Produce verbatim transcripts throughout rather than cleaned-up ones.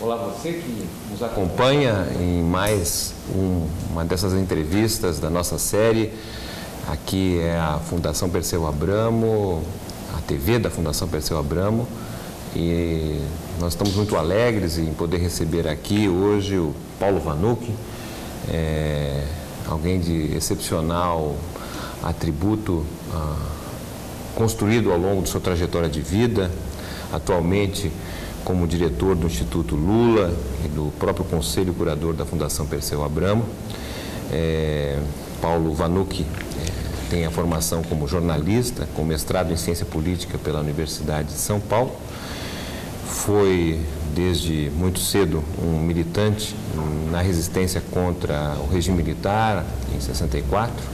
Olá, você que nos acompanha em mais um, uma dessas entrevistas da nossa série. Aqui é a Fundação Perseu Abramo, a T V da Fundação Perseu Abramo, e nós estamos muito alegres em poder receber aqui hoje o Paulo Vanucchi, é, alguém de excepcional atributo ah, construído ao longo de sua trajetória de vida, atualmente como diretor do Instituto Lula e do próprio Conselho Curador da Fundação Perseu Abramo. É, Paulo Vanucchi é, tem a formação como jornalista, com mestrado em Ciência Política pela Universidade de São Paulo. Foi, desde muito cedo, um militante na resistência contra o regime militar, em sessenta e quatro.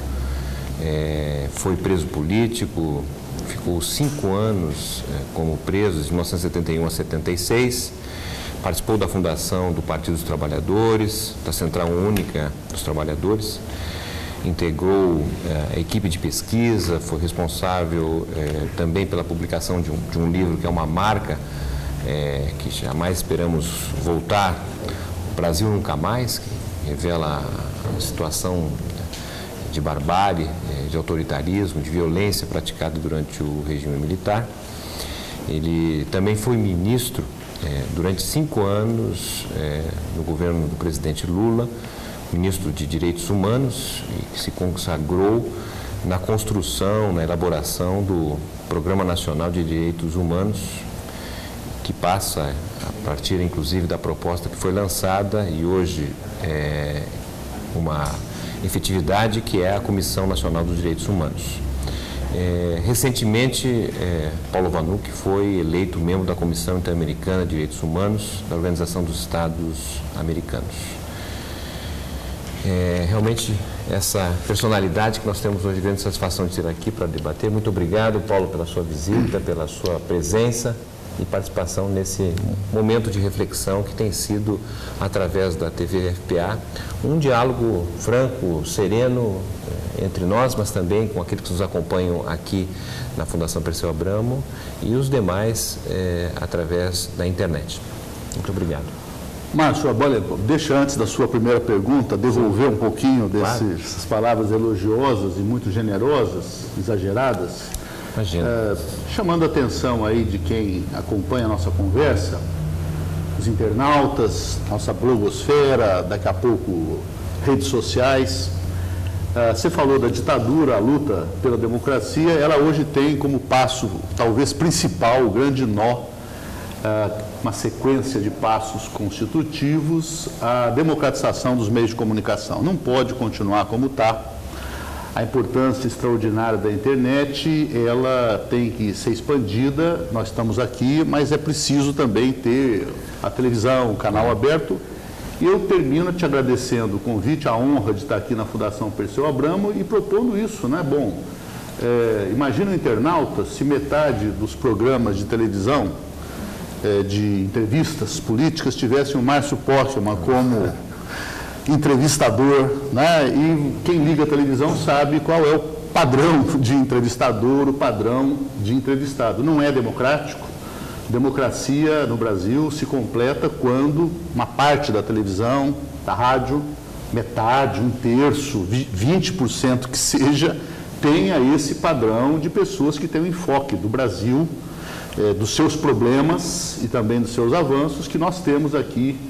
É, foi preso político, ficou cinco anos é, como preso, de mil novecentos e setenta e um a setenta e seis. Participou da fundação do Partido dos Trabalhadores, da Central Única dos Trabalhadores. Integrou é, a equipe de pesquisa, foi responsável é, também pela publicação de um, de um livro que é uma marca é, que jamais esperamos voltar, O Brasil Nunca Mais, que revela a situação de barbárie, de autoritarismo, de violência praticada durante o regime militar. Ele também foi ministro é, durante cinco anos é, no governo do presidente Lula, ministro de Direitos Humanos, e que se consagrou na construção, na elaboração do Programa Nacional de Direitos Humanos, que passa a partir, inclusive, da proposta que foi lançada e hoje é uma efetividade, que é a Comissão Nacional dos Direitos Humanos. É, recentemente, é, Paulo Vanucchi foi eleito membro da Comissão Interamericana de Direitos Humanos da Organização dos Estados Americanos. É, realmente, essa personalidade que nós temos hoje, grande satisfação de ter aqui para debater. Muito obrigado, Paulo, pela sua visita, pela sua presença e participação nesse momento de reflexão que tem sido, através da T V F P A, um diálogo franco, sereno eh, entre nós, mas também com aqueles que nos acompanham aqui na Fundação Perseu Abramo e os demais eh, através da internet. Muito obrigado. Márcio, olha, deixa, antes da sua primeira pergunta, devolver um pouquinho dessas claro. palavras elogiosas e muito generosas, exageradas. É, chamando a atenção aí de quem acompanha a nossa conversa, os internautas, nossa blogosfera, daqui a pouco redes sociais. É, você falou da ditadura, a luta pela democracia, ela hoje tem como passo, talvez principal, o grande nó, é, uma sequência de passos constitutivos, a democratização dos meios de comunicação. Não pode continuar como está. A importância extraordinária da internet, ela tem que ser expandida, nós estamos aqui, mas é preciso também ter a televisão, o canal aberto. E eu termino te agradecendo o convite, a honra de estar aqui na Fundação Perseu Abramo e propondo isso, né? Bom, é, imagina o internauta se metade dos programas de televisão, é, de entrevistas políticas, tivessem o Márcio Postman como entrevistador, né? E quem liga a televisão sabe qual é o padrão de entrevistador, o padrão de entrevistado. Não é democrático. Democracia no Brasil se completa quando uma parte da televisão, da rádio, metade, um terço, vinte por cento que seja, tenha esse padrão de pessoas que têm o enfoque do Brasil, é, dos seus problemas e também dos seus avanços que nós temos aqui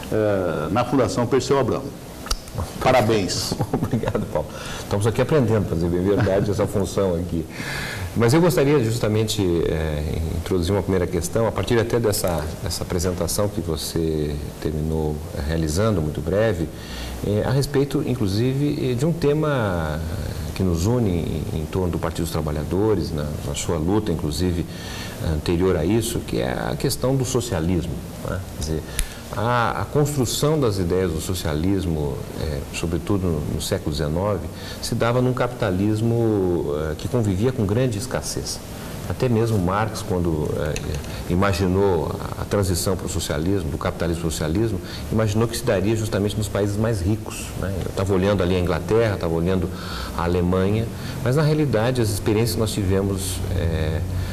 na Fundação Perseu Abramo. Parabéns. Obrigado, Paulo. Estamos aqui aprendendo, para dizer bem verdade, essa função aqui. Mas eu gostaria justamente é, introduzir uma primeira questão, a partir até dessa, dessa apresentação que você terminou realizando, muito breve, é, a respeito, inclusive, de um tema que nos une em, em torno do Partido dos Trabalhadores, na, na sua luta, inclusive, anterior a isso, que é a questão do socialismo, né? Quer dizer, A, a construção das ideias do socialismo, é, sobretudo no, no século dezenove, se dava num capitalismo é, que convivia com grande escassez. Até mesmo Marx, quando é, imaginou a transição para o socialismo, do capitalismo para o socialismo, imaginou que se daria justamente nos países mais ricos, né? Eu estava olhando ali a Inglaterra, estava olhando a Alemanha, mas na realidade as experiências que nós tivemos é,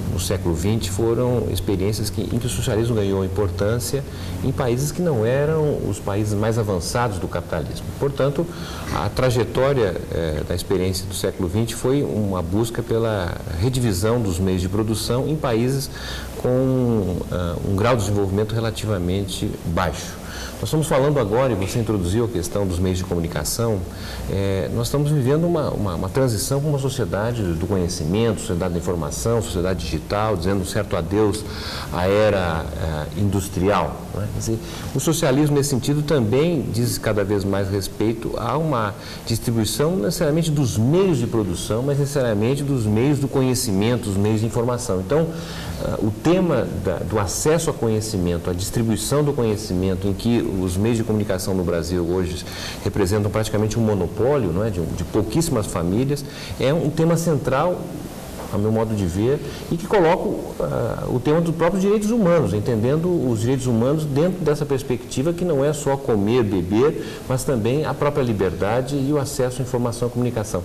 no século vinte foram experiências que, em que o socialismo ganhou importância em países que não eram os países mais avançados do capitalismo. Portanto, a trajetória eh, da experiência do século vinte foi uma busca pela redivisão dos meios de produção em países com uh, um grau de desenvolvimento relativamente baixo. Nós estamos falando agora, e você introduziu a questão dos meios de comunicação, é, nós estamos vivendo uma, uma, uma transição para uma sociedade do conhecimento, sociedade da informação, sociedade digital, dizendo um certo adeus à era é, industrial. Né? Quer dizer, o socialismo, nesse sentido, também diz cada vez mais respeito a uma distribuição, não necessariamente dos meios de produção, mas necessariamente dos meios do conhecimento, dos meios de informação. Então, Uh, o tema da, do acesso ao conhecimento, a distribuição do conhecimento, em que os meios de comunicação no Brasil hoje representam praticamente um monopólio, não é, de, de pouquíssimas famílias, é um tema central, a meu modo de ver, e que coloca uh, o tema dos próprios direitos humanos, entendendo os direitos humanos dentro dessa perspectiva que não é só comer, beber, mas também a própria liberdade e o acesso à informação e comunicação.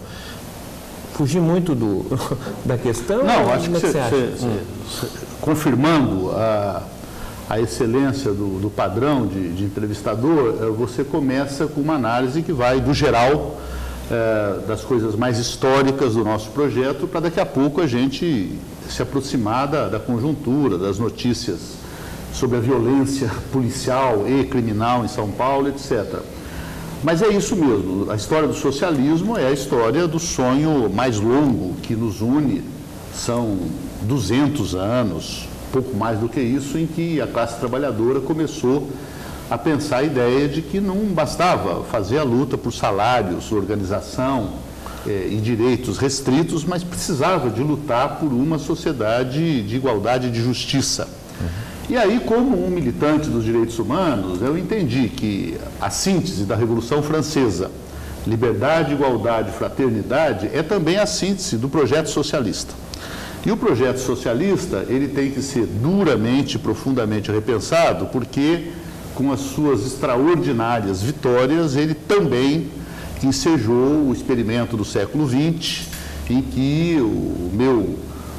Fugi muito do, da questão? Não, acho que você, você, você, você, confirmando a, a excelência do, do padrão de, de entrevistador, você começa com uma análise que vai do geral, é, das coisas mais históricas do nosso projeto, para daqui a pouco a gente se aproximar da, da conjuntura, das notícias sobre a violência policial e criminal em São Paulo, etcétera. Mas é isso mesmo, a história do socialismo é a história do sonho mais longo que nos une, são duzentos anos, pouco mais do que isso, em que a classe trabalhadora começou a pensar a ideia de que não bastava fazer a luta por salários, organização eh, e direitos restritos, mas precisava de lutar por uma sociedade de igualdade e de justiça. E aí, como um militante dos direitos humanos, eu entendi que a síntese da Revolução Francesa, liberdade, igualdade, fraternidade, é também a síntese do projeto socialista. E o projeto socialista, ele tem que ser duramente, profundamente repensado, porque com as suas extraordinárias vitórias, ele também ensejou o experimento do século vinte, em que o meu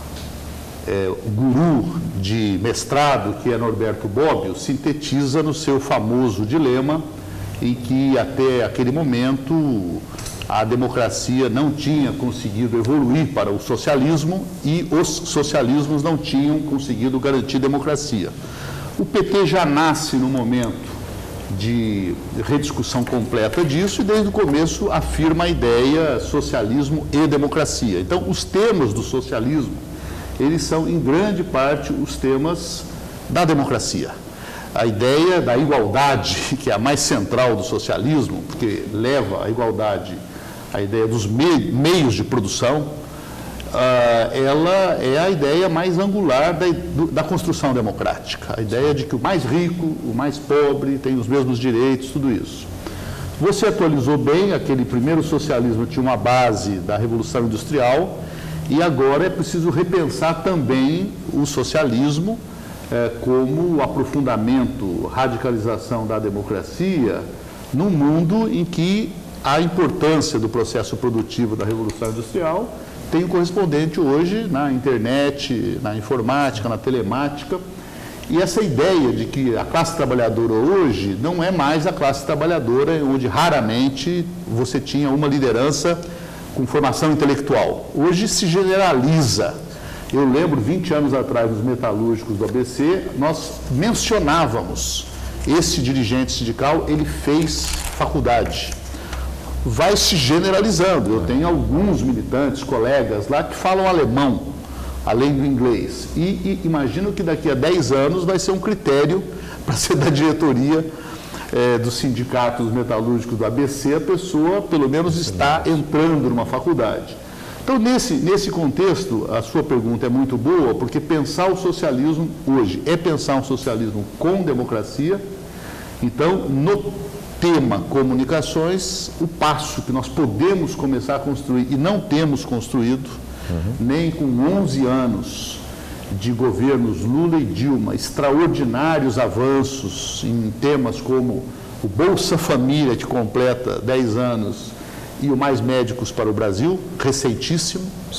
É, o guru de mestrado, que é Norberto Bobbio, sintetiza no seu famoso dilema, em que até aquele momento a democracia não tinha conseguido evoluir para o socialismo e os socialismos não tinham conseguido garantir democracia. O P T já nasce no momento de rediscussão completa disso e desde o começo afirma a ideia socialismo e democracia. Então, os temas do socialismo, eles são, em grande parte, os temas da democracia. A ideia da igualdade, que é a mais central do socialismo, porque leva a igualdade à ideia dos mei- meios de produção, uh, ela é a ideia mais angular da, do, da construção democrática. A ideia de que o mais rico, o mais pobre, tem os mesmos direitos, tudo isso. Você atualizou bem, aquele primeiro socialismo tinha uma base da Revolução Industrial, e agora é preciso repensar também o socialismo eh, como o aprofundamento, radicalização da democracia num mundo em que a importância do processo produtivo da Revolução Industrial tem um correspondente hoje na internet, na informática, na telemática. E essa ideia de que a classe trabalhadora hoje não é mais a classe trabalhadora onde raramente você tinha uma liderança com formação intelectual. Hoje se generaliza. Eu lembro, vinte anos atrás, nos metalúrgicos do A B C, nós mencionávamos esse dirigente sindical, ele fez faculdade. Vai se generalizando. Eu tenho alguns militantes, colegas lá, que falam alemão, além do inglês. E, e imagino que daqui a dez anos vai ser um critério para ser da diretoria É, do sindicato dos metalúrgicos do A B C, a pessoa, pelo menos, está entrando numa faculdade. Então, nesse, nesse contexto, a sua pergunta é muito boa, porque pensar o socialismo hoje é pensar um socialismo com democracia. Então, no tema comunicações, o passo que nós podemos começar a construir, e não temos construído, uhum. nem com onze anos de governos Lula e Dilma, extraordinários avanços em temas como o Bolsa Família, que completa dez anos, e o Mais Médicos para o Brasil, recentíssimo.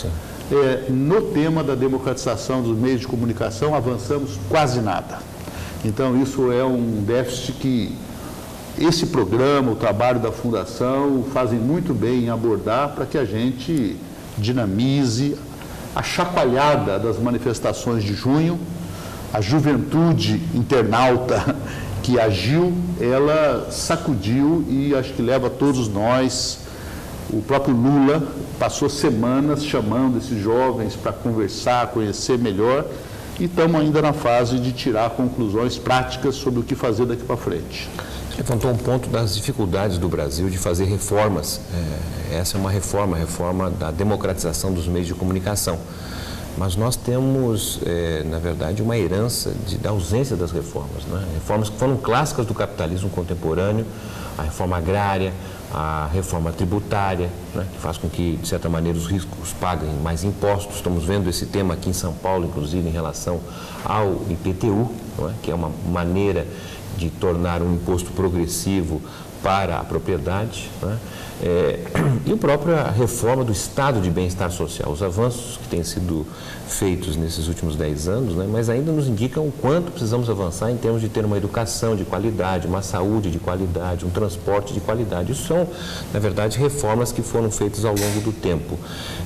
É, no tema da democratização dos meios de comunicação, avançamos quase nada. Então, isso é um déficit que esse programa, o trabalho da Fundação, fazem muito bem em abordar para que a gente dinamize a chacoalhada das manifestações de junho. A juventude internauta que agiu, ela sacudiu e acho que leva todos nós. O próprio Lula passou semanas chamando esses jovens para conversar, conhecer melhor, e estamos ainda na fase de tirar conclusões práticas sobre o que fazer daqui para frente. Levantou um ponto das dificuldades do Brasil de fazer reformas. É, essa é uma reforma, a reforma da democratização dos meios de comunicação. Mas nós temos, é, na verdade, uma herança de, da ausência das reformas, né? Reformas que foram clássicas do capitalismo contemporâneo, a reforma agrária, a reforma tributária, né, que faz com que, de certa maneira, os ricos paguem mais impostos. Estamos vendo esse tema aqui em São Paulo, inclusive, em relação ao I P T U, não é? Que é uma maneira de tornar um imposto progressivo para a propriedade, né? É, e a própria reforma do estado de bem-estar social, os avanços que têm sido feitos nesses últimos dez anos, né, mas ainda nos indicam o quanto precisamos avançar em termos de ter uma educação de qualidade, uma saúde de qualidade, um transporte de qualidade. Isso são, na verdade, reformas que foram feitas ao longo do tempo.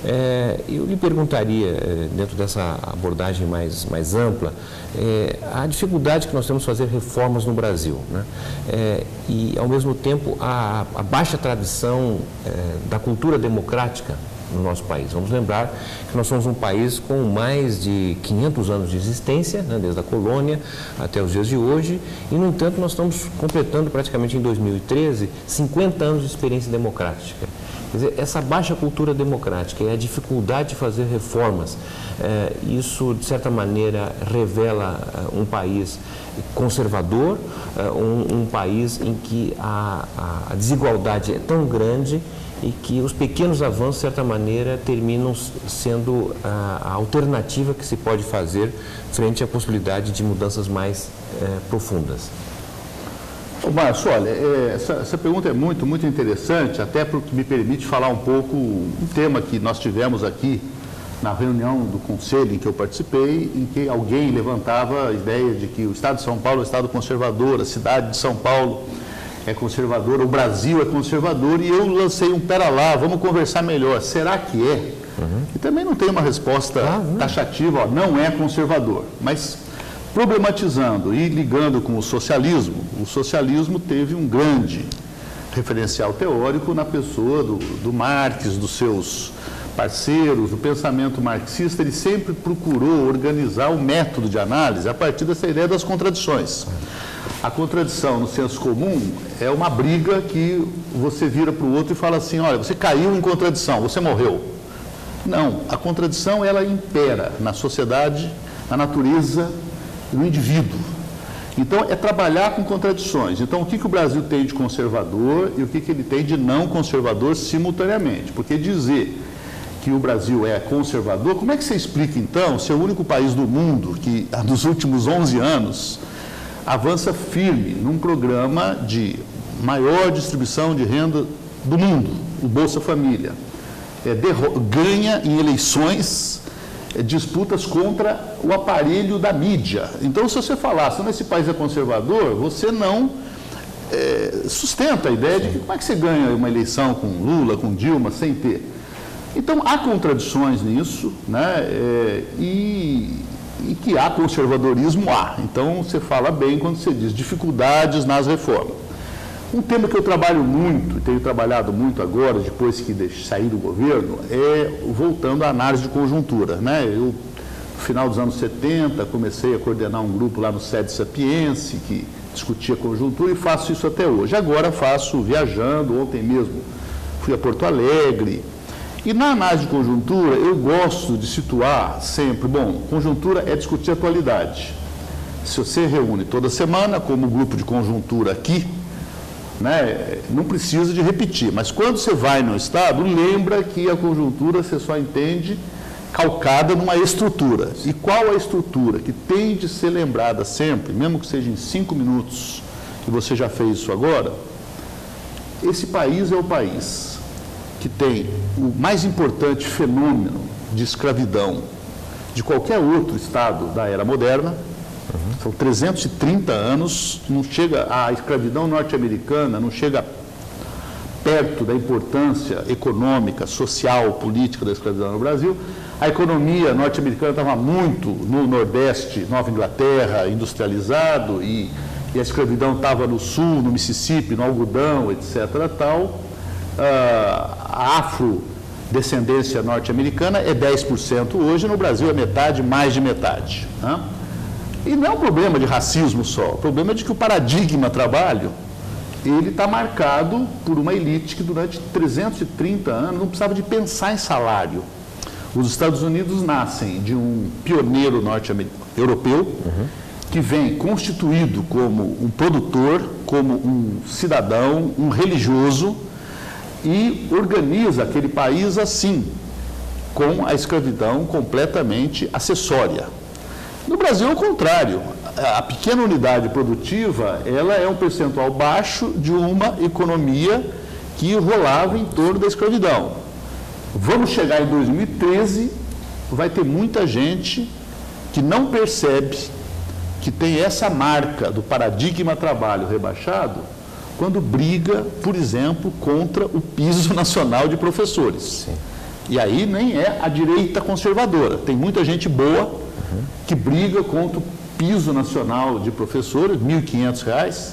É, eu lhe perguntaria, dentro dessa abordagem mais, mais ampla, é, a dificuldade que nós temos de fazer reformas no Brasil, né? É, e, ao mesmo tempo, a, a baixa tradição é, da cultura democrática no nosso país. Vamos lembrar que nós somos um país com mais de quinhentos anos de existência, né, desde a colônia até os dias de hoje, e, no entanto, nós estamos completando praticamente em dois mil e treze cinquenta anos de experiência democrática. Quer dizer, essa baixa cultura democrática e a dificuldade de fazer reformas, é, isso, de certa maneira, revela é, um país conservador, é, um, um país em que a, a, a desigualdade é tão grande e que os pequenos avanços, de certa maneira, terminam sendo a, a alternativa que se pode fazer frente à possibilidade de mudanças mais é, profundas. Ô, Márcio, olha, é, essa, essa pergunta é muito, muito interessante, até porque me permite falar um pouco um tema que nós tivemos aqui na reunião do Conselho em que eu participei, em que alguém levantava a ideia de que o Estado de São Paulo é um Estado conservador, a cidade de São Paulo é conservadora, o Brasil é conservador, e eu lancei um pera lá, vamos conversar melhor, será que é? Uhum. E também não tem uma resposta ah, taxativa, ó, não é conservador, mas problematizando e ligando com o socialismo, o socialismo teve um grande referencial teórico na pessoa do, do Marx, dos seus parceiros. O pensamento marxista, ele sempre procurou organizar o método de análise a partir dessa ideia das contradições. A contradição, no senso comum, é uma briga que você vira para o outro e fala assim, olha, você caiu em contradição, você morreu. Não, a contradição, ela impera na sociedade, na natureza do indivíduo. Então, é trabalhar com contradições. Então, o que, que o Brasil tem de conservador e o que, que ele tem de não conservador simultaneamente? Porque dizer que o Brasil é conservador, como é que você explica, então, se é o único país do mundo que, nos últimos onze anos, avança firme num programa de maior distribuição de renda do mundo, o Bolsa Família, é, ganha em eleições disputas contra o aparelho da mídia. Então, se você falar, se esse país é conservador, você não é, sustenta a ideia de que como é que você ganha uma eleição com Lula, com Dilma, sem ter. Então, há contradições nisso, né? É, e, e que há conservadorismo, há. Então, você fala bem quando você diz dificuldades nas reformas. Um tema que eu trabalho muito, e tenho trabalhado muito agora, depois que saí do governo, é voltando à análise de conjuntura, né? Eu, no final dos anos setenta, comecei a coordenar um grupo lá no Sede Sapiense, que discutia conjuntura, e faço isso até hoje. Agora faço viajando, ontem mesmo fui a Porto Alegre. E na análise de conjuntura, eu gosto de situar sempre, bom, conjuntura é discutir atualidade. Se você reúne toda semana, como grupo de conjuntura aqui, né, não precisa de repetir, mas quando você vai no Estado, lembra que a conjuntura você só entende calcada numa estrutura. E qual a estrutura que tem de ser lembrada sempre, mesmo que seja em cinco minutos, e você já fez isso agora? Esse país é o país que tem o mais importante fenômeno de escravidão de qualquer outro estado da era moderna. Uhum. São trezentos e trinta anos, não chega, a escravidão norte-americana não chega perto da importância econômica, social, política da escravidão no Brasil. A economia norte-americana estava muito no Nordeste, Nova Inglaterra, industrializado, e, e a escravidão estava no Sul, no Mississippi, no algodão, etcétera tal. Ah, a afrodescendência norte-americana é dez por cento hoje, no Brasil é metade, mais de metade. Né? E não é um problema de racismo só, o problema é de que o paradigma trabalho, ele está marcado por uma elite que durante trezentos e trinta anos não precisava de pensar em salário. Os Estados Unidos nascem de um pioneiro norte-europeu, uhum. que vem constituído como um produtor, como um cidadão, um religioso, e organiza aquele país assim, com a escravidão completamente acessória. No Brasil, ao contrário, a pequena unidade produtiva, ela é um percentual baixo de uma economia que rolava em torno da escravidão. Vamos chegar em dois mil e treze, vai ter muita gente que não percebe que tem essa marca do paradigma trabalho rebaixado quando briga, por exemplo, contra o piso nacional de professores. Sim. E aí nem é a direita conservadora, tem muita gente boa uhum. que briga contra o piso nacional de professores, mil e quinhentos reais.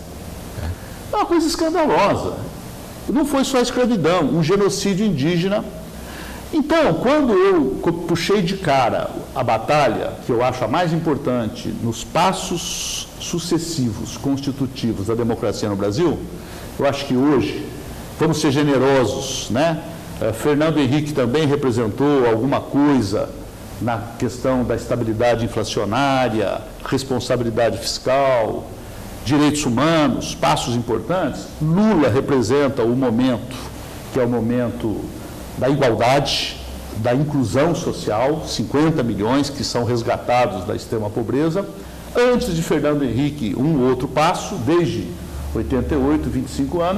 É uma coisa escandalosa. Não foi só a escravidão, um genocídio indígena. Então, quando eu puxei de cara a batalha, que eu acho a mais importante, nos passos sucessivos, constitutivos da democracia no Brasil, eu acho que hoje, vamos ser generosos, né? Fernando Henrique também representou alguma coisa na questão da estabilidade inflacionária, responsabilidade fiscal, direitos humanos, passos importantes. Lula representa o momento, que é o momento da igualdade, da inclusão social, cinquenta milhões que são resgatados da extrema pobreza. Antes de Fernando Henrique, um outro passo, desde oitenta e oito, vinte e cinco anos,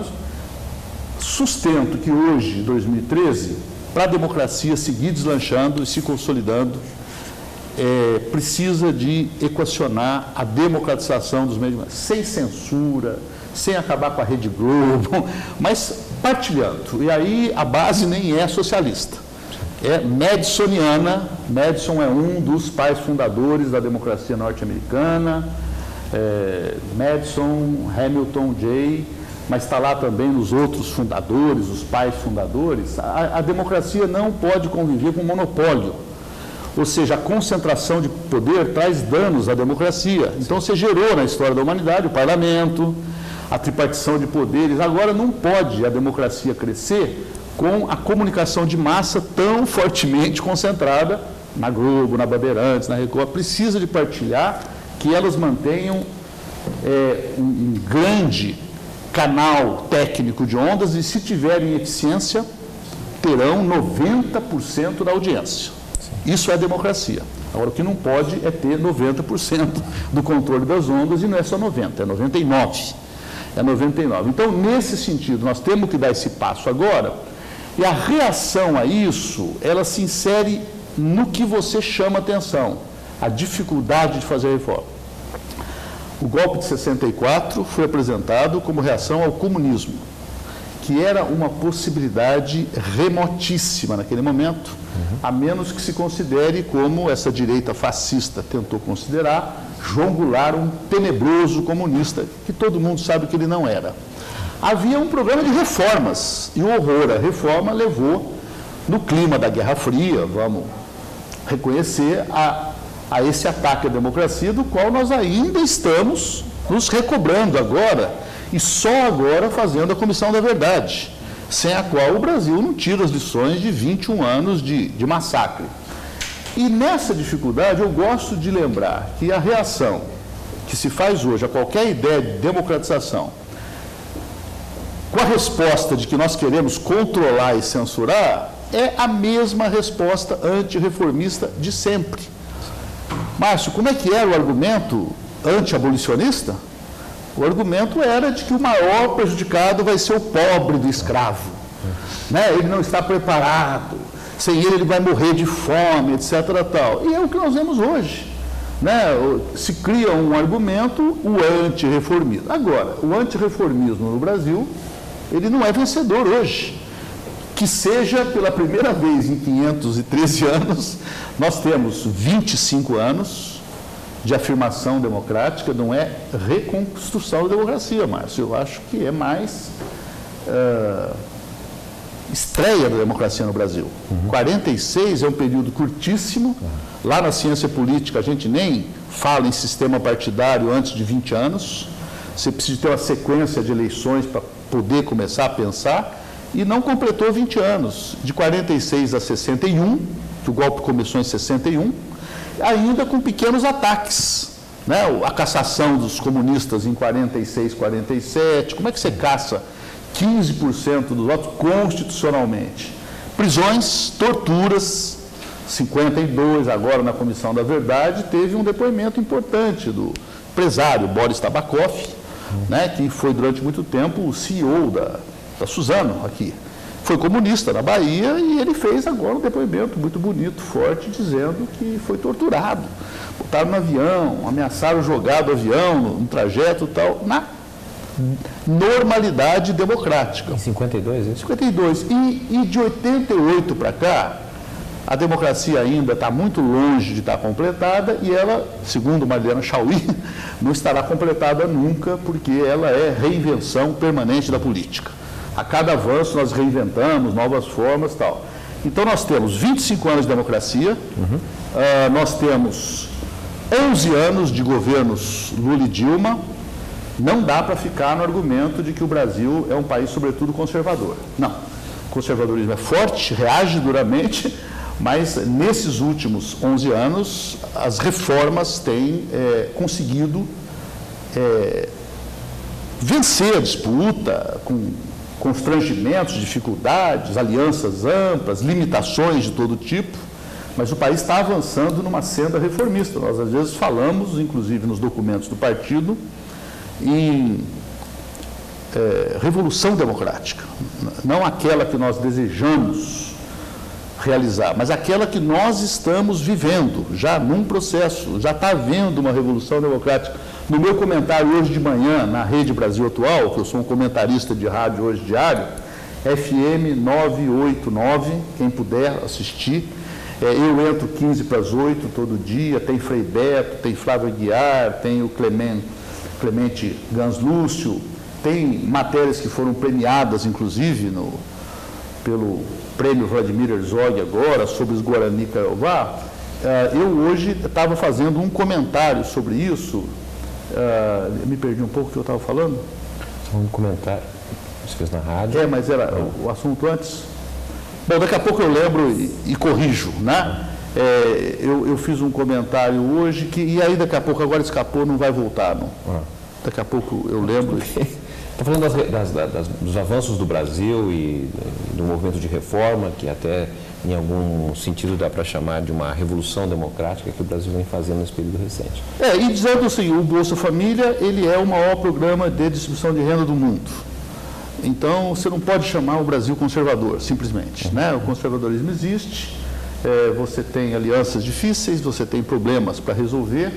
sustento que hoje, dois mil e treze, para a democracia seguir deslanchando e se consolidando, é, precisa de equacionar a democratização dos meios, sem censura, sem acabar com a Rede Globo, mas partilhando. E aí a base nem é socialista, é madisoniana. Madison é um dos pais fundadores da democracia norte-americana, é, Madison, Hamilton, Jay, mas está lá também os outros fundadores, os pais fundadores. A, a democracia não pode conviver com monopólio, ou seja, a concentração de poder traz danos à democracia. Então você gerou na história da humanidade o parlamento, a tripartição de poderes. Agora não pode a democracia crescer com a comunicação de massa tão fortemente concentrada na Globo, na Bandeirantes, na Record. Precisa de partilhar, que elas mantenham é, um, um grande canal técnico de ondas, e se tiverem eficiência, terão noventa por cento da audiência. Sim. Isso é democracia. Agora, o que não pode é ter noventa por cento do controle das ondas, e não é só noventa, é noventa e nove. É noventa e nove. Então, nesse sentido, nós temos que dar esse passo agora, e a reação a isso, ela se insere no que você chama atenção, a dificuldade de fazer a reforma. O golpe de sessenta e quatro foi apresentado como reação ao comunismo, que era uma possibilidade remotíssima naquele momento, uhum. a menos que se considere, como essa direita fascista tentou considerar, João Goulart um tenebroso comunista, que todo mundo sabe que ele não era. Havia um programa de reformas, e o horror à reforma levou, no clima da Guerra Fria, vamos reconhecer, a, a esse ataque à democracia, do qual nós ainda estamos nos recobrando agora, e só agora fazendo a Comissão da Verdade, sem a qual o Brasil não tira as lições de vinte e um anos de, de massacre. E nessa dificuldade eu gosto de lembrar que a reação que se faz hoje a qualquer ideia de democratização, com a resposta de que nós queremos controlar e censurar, é a mesma resposta antirreformista de sempre. Márcio, como é que era o argumento anti-abolicionista? O argumento era de que o maior prejudicado vai ser o pobre do escravo. Né? Ele não está preparado, sem ele ele vai morrer de fome, etc. Tal. E é o que nós vemos hoje. Né? Se cria um argumento, o antirreformismo. Agora, o antirreformismo no Brasil, ele não é vencedor hoje. Que seja pela primeira vez em quinhentos e treze anos, nós temos vinte e cinco anos de afirmação democrática, não é reconstrução da democracia, Márcio. Eu acho que é mais uh, estreia da democracia no Brasil. Uhum. quarenta e seis é um período curtíssimo. Uhum. Lá na ciência política a gente nem fala em sistema partidário antes de vinte anos. Você precisa ter uma sequência de eleições para poder começar a pensar. E não completou vinte anos, de quarenta e seis a sessenta e um, que o golpe começou em sessenta e um, ainda com pequenos ataques, né? A cassação dos comunistas em quarenta e seis, quarenta e sete, como é que você caça quinze por cento dos votos constitucionalmente? Prisões, torturas, cinquenta e dois, agora na Comissão da Verdade, teve um depoimento importante do empresário Boris Tabakoff, né? Que foi durante muito tempo o C E O da... da Suzano aqui, foi comunista na Bahia e ele fez agora um depoimento muito bonito, forte, dizendo que foi torturado, botaram no avião, ameaçaram jogar do avião no, no trajeto e tal, na normalidade democrática. Em cinquenta e dois, isso? cinquenta e dois. E, e de oitenta e oito para cá, a democracia ainda está muito longe de estar completada e ela, segundo Mariana Chauí, não estará completada nunca, porque ela é reinvenção permanente da política. A cada avanço nós reinventamos novas formas e tal. Então nós temos vinte e cinco anos de democracia, uhum. uh, nós temos onze anos de governos Lula e Dilma. Não dá para ficar no argumento de que o Brasil é um país sobretudo conservador. Não, o conservadorismo é forte, reage duramente, mas nesses últimos onze anos as reformas têm é, conseguido é, vencer a disputa com constrangimentos, dificuldades, alianças amplas, limitações de todo tipo, mas o país está avançando numa senda reformista. Nós, às vezes, falamos, inclusive nos documentos do partido, em é, revolução democrática. Não aquela que nós desejamos realizar, mas aquela que nós estamos vivendo, já num processo, já está havendo uma revolução democrática. No meu comentário hoje de manhã, na Rede Brasil Atual, que eu sou um comentarista de rádio hoje diário, F M novecentos e oitenta e nove, quem puder assistir, é, eu entro quinze para as oito todo dia, tem Frei Beto, tem Flávio Aguiar, tem o Clemente, Clemente Gans Lúcio, tem matérias que foram premiadas, inclusive, no, pelo prêmio Vladimir Herzog agora, sobre os Guarani Kaiowá. Uh, eu hoje estava fazendo um comentário sobre isso. Uh, me perdi um pouco o que eu estava falando. Um comentário que você fez na rádio. É, mas era o, o assunto antes. Bom, daqui a pouco eu lembro e, e corrijo, né? É, eu, eu fiz um comentário hoje, que, e aí daqui a pouco, agora escapou, não vai voltar, não. Ah. Daqui a pouco eu lembro. Está falando das, das, das, dos avanços do Brasil e do movimento de reforma, que até em algum sentido dá para chamar de uma revolução democrática que o Brasil vem fazendo nesse período recente. É, e dizendo assim, o Bolsa Família, ele é o maior programa de distribuição de renda do mundo. Então, você não pode chamar o Brasil conservador, simplesmente. Né? O conservadorismo existe, é, você tem alianças difíceis, você tem problemas para resolver,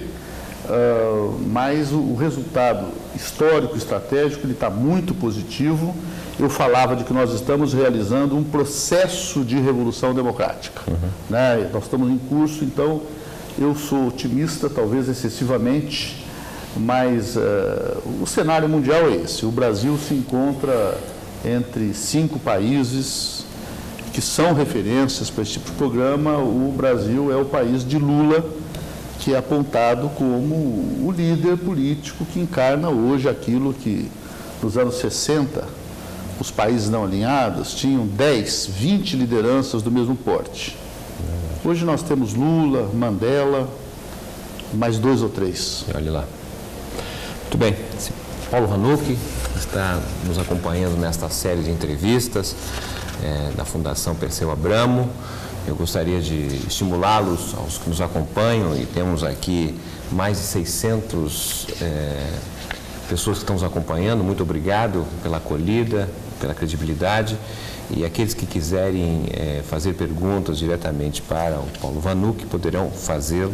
uh, mas o, o resultado histórico, estratégico, ele está muito positivo. Eu falava de que nós estamos realizando um processo de revolução democrática. Uhum. Né? Nós estamos em curso, então eu sou otimista, talvez excessivamente, mas uh, o cenário mundial é esse. O Brasil se encontra entre cinco países que são referências para esse tipo de programa. O Brasil é o país de Lula, que é apontado como o líder político que encarna hoje aquilo que, nos anos sessenta, os países não alinhados tinham dez, vinte lideranças do mesmo porte. Hoje nós temos Lula, Mandela, mais dois ou três. Olha lá. Muito bem. Paulo Ranucchi está nos acompanhando nesta série de entrevistas é, da Fundação Perseu Abramo. Eu gostaria de estimulá-los, aos que nos acompanham, e temos aqui mais de seiscentos é, pessoas que estão nos acompanhando, muito obrigado pela acolhida, pela credibilidade. E aqueles que quiserem é, fazer perguntas diretamente para o Paulo Vanuc poderão fazê-lo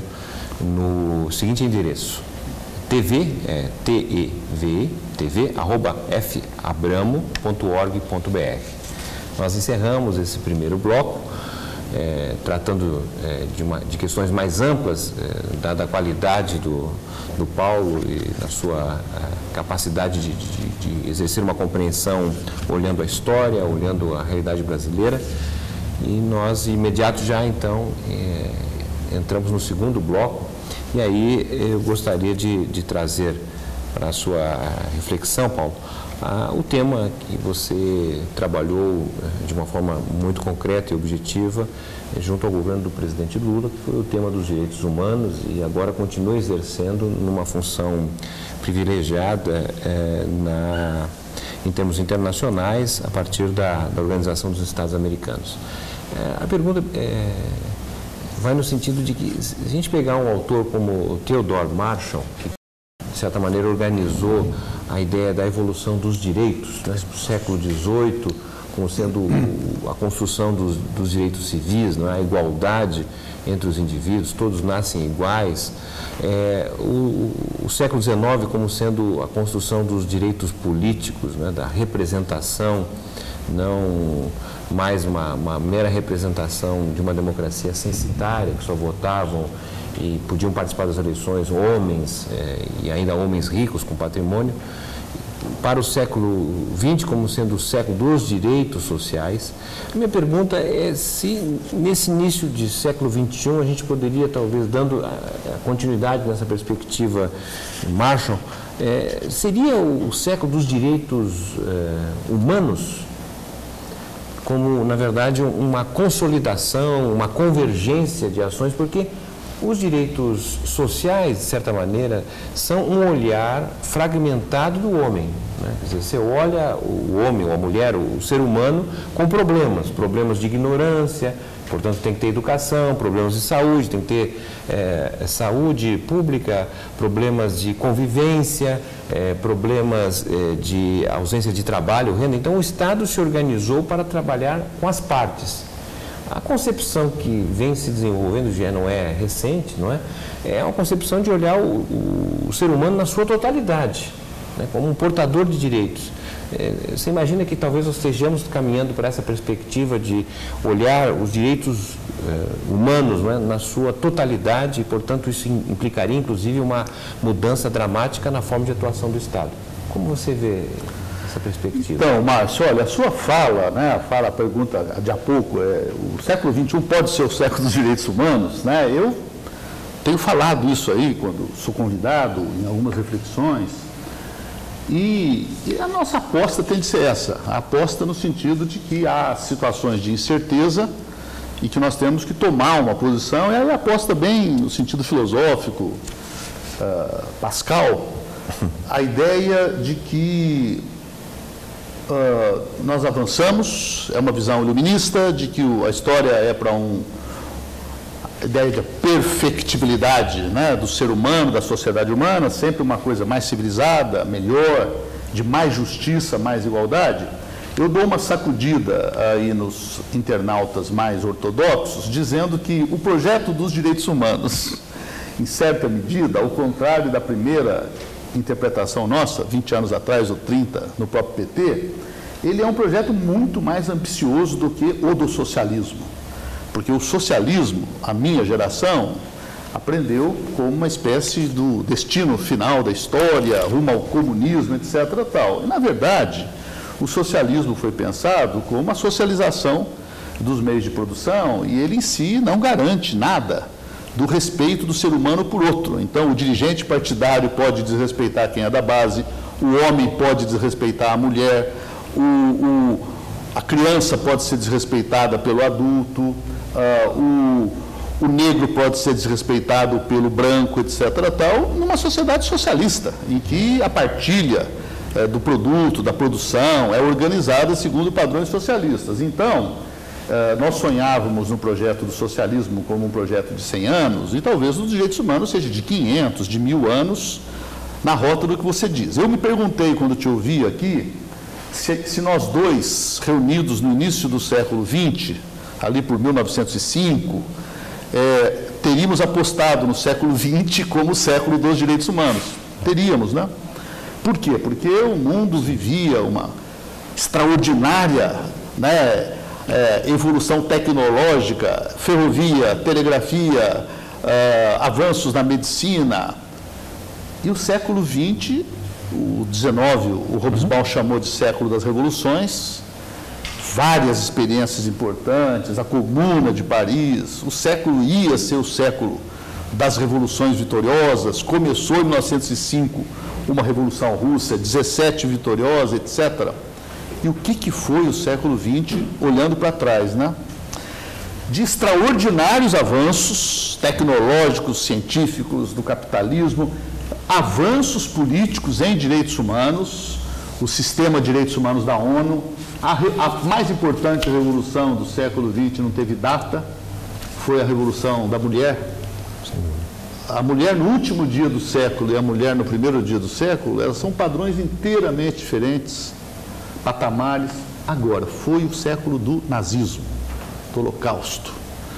no seguinte endereço: tv, é, T E V E, tv, arroba f abramo ponto org ponto br. Nós encerramos esse primeiro bloco, é, tratando é, de, uma, de questões mais amplas, é, dada a qualidade do, do Paulo e da sua a, capacidade de, de, de exercer uma compreensão olhando a história, olhando a realidade brasileira. E nós, imediato já, então, é, entramos no segundo bloco. E aí eu gostaria de, de trazer para a sua reflexão, Paulo, a, o tema que você trabalhou de uma forma muito concreta e objetiva junto ao governo do presidente Lula, que foi o tema dos direitos humanos, e agora continua exercendo numa função privilegiada é, na, em termos internacionais a partir da, da Organização dos Estados Americanos. É, a pergunta é, vai no sentido de que, se a gente pegar um autor como Theodore Marshall, que de certa maneira organizou a ideia da evolução dos direitos, né, do século dezoito, como sendo a construção dos, dos direitos civis, não é? A igualdade entre os indivíduos, todos nascem iguais. É, o, o século dezenove como sendo a construção dos direitos políticos, né, da representação, não mais uma, uma mera representação de uma democracia censitária, que só votavam e podiam participar das eleições homens, é, e ainda homens ricos com patrimônio, para o século vinte como sendo o século dos direitos sociais. A minha pergunta é se nesse início de século vinte e um a gente poderia, talvez, dando a, a continuidade nessa perspectiva Marshall, é, seria o, o século dos direitos é, humanos, como, na verdade, uma consolidação, uma convergência de ações, porque os direitos sociais, de certa maneira, são um olhar fragmentado do homem, né? Quer dizer, você olha o homem ou a mulher, o ser humano, com problemas, problemas de ignorância, portanto tem que ter educação, problemas de saúde, tem que ter é, saúde pública, problemas de convivência, é, problemas é, de ausência de trabalho, renda. Então o Estado se organizou para trabalhar com as partes. A concepção que vem se desenvolvendo, já não é recente, não é? É uma concepção de olhar o, o, o ser humano na sua totalidade, né? Como um portador de direitos. É, você imagina que talvez nós estejamos caminhando para essa perspectiva de olhar os direitos é, humanos, não é? Na sua totalidade, e, portanto, isso implicaria, inclusive, uma mudança dramática na forma de atuação do Estado. Como você vê essa perspectiva? Então, Márcio, olha, a sua fala, né, a fala, a pergunta de há pouco, é, o século vinte e um pode ser o século dos direitos humanos, né? Eu tenho falado isso aí quando sou convidado em algumas reflexões, e, e a nossa aposta tem de ser essa, a aposta no sentido de que há situações de incerteza e que nós temos que tomar uma posição, e aí a aposta bem no sentido filosófico, uh, Pascal, a ideia de que Uh, nós avançamos, é uma visão iluminista de que o, a história é para um, a ideia de perfectibilidade, né, do ser humano, da sociedade humana, sempre uma coisa mais civilizada, melhor, de mais justiça, mais igualdade. Eu dou uma sacudida aí nos internautas mais ortodoxos, dizendo que o projeto dos direitos humanos, em certa medida, ao contrário da primeira interpretação nossa, vinte anos atrás ou trinta, no próprio P T, ele é um projeto muito mais ambicioso do que o do socialismo. Porque o socialismo, a minha geração, aprendeu como uma espécie do destino final da história, rumo ao comunismo, etcétera tal. E, na verdade, o socialismo foi pensado como uma socialização dos meios de produção, e ele em si não garante nada do respeito do ser humano por outro. Então, o dirigente partidário pode desrespeitar quem é da base, o homem pode desrespeitar a mulher, o, o, a criança pode ser desrespeitada pelo adulto, uh, o, o negro pode ser desrespeitado pelo branco, etcétera tal, numa sociedade socialista, em que a partilha eh, do produto, da produção, é organizada segundo padrões socialistas. Então, Uh, nós sonhávamos no projeto do socialismo como um projeto de cem anos, e talvez os direitos humanos seja de quinhentos, de mil anos, na rota do que você diz. Eu me perguntei, quando te ouvi aqui, se, se nós dois, reunidos no início do século vinte, ali por mil novecentos e cinco, é, teríamos apostado no século vinte como o século dos direitos humanos. Teríamos, né? Por quê? Porque o mundo vivia uma extraordinária, né, é, evolução tecnológica, ferrovia, telegrafia, é, avanços na medicina. E o século vinte, o dezenove, o Hobsbawm chamou de século das revoluções, várias experiências importantes, a Comuna de Paris, o século ia ser o século das revoluções vitoriosas, começou em mil novecentos e cinco uma revolução russa, dezessete vitoriosa, etcétera. E o que, que foi o século vinte, olhando para trás, né? De extraordinários avanços tecnológicos, científicos, do capitalismo, avanços políticos em direitos humanos, o sistema de direitos humanos da ONU, a, a mais importante revolução do século vinte não teve data, foi a revolução da mulher. A mulher no último dia do século e a mulher no primeiro dia do século, elas são padrões inteiramente diferentes, patamares. Agora, foi o século do nazismo, do Holocausto.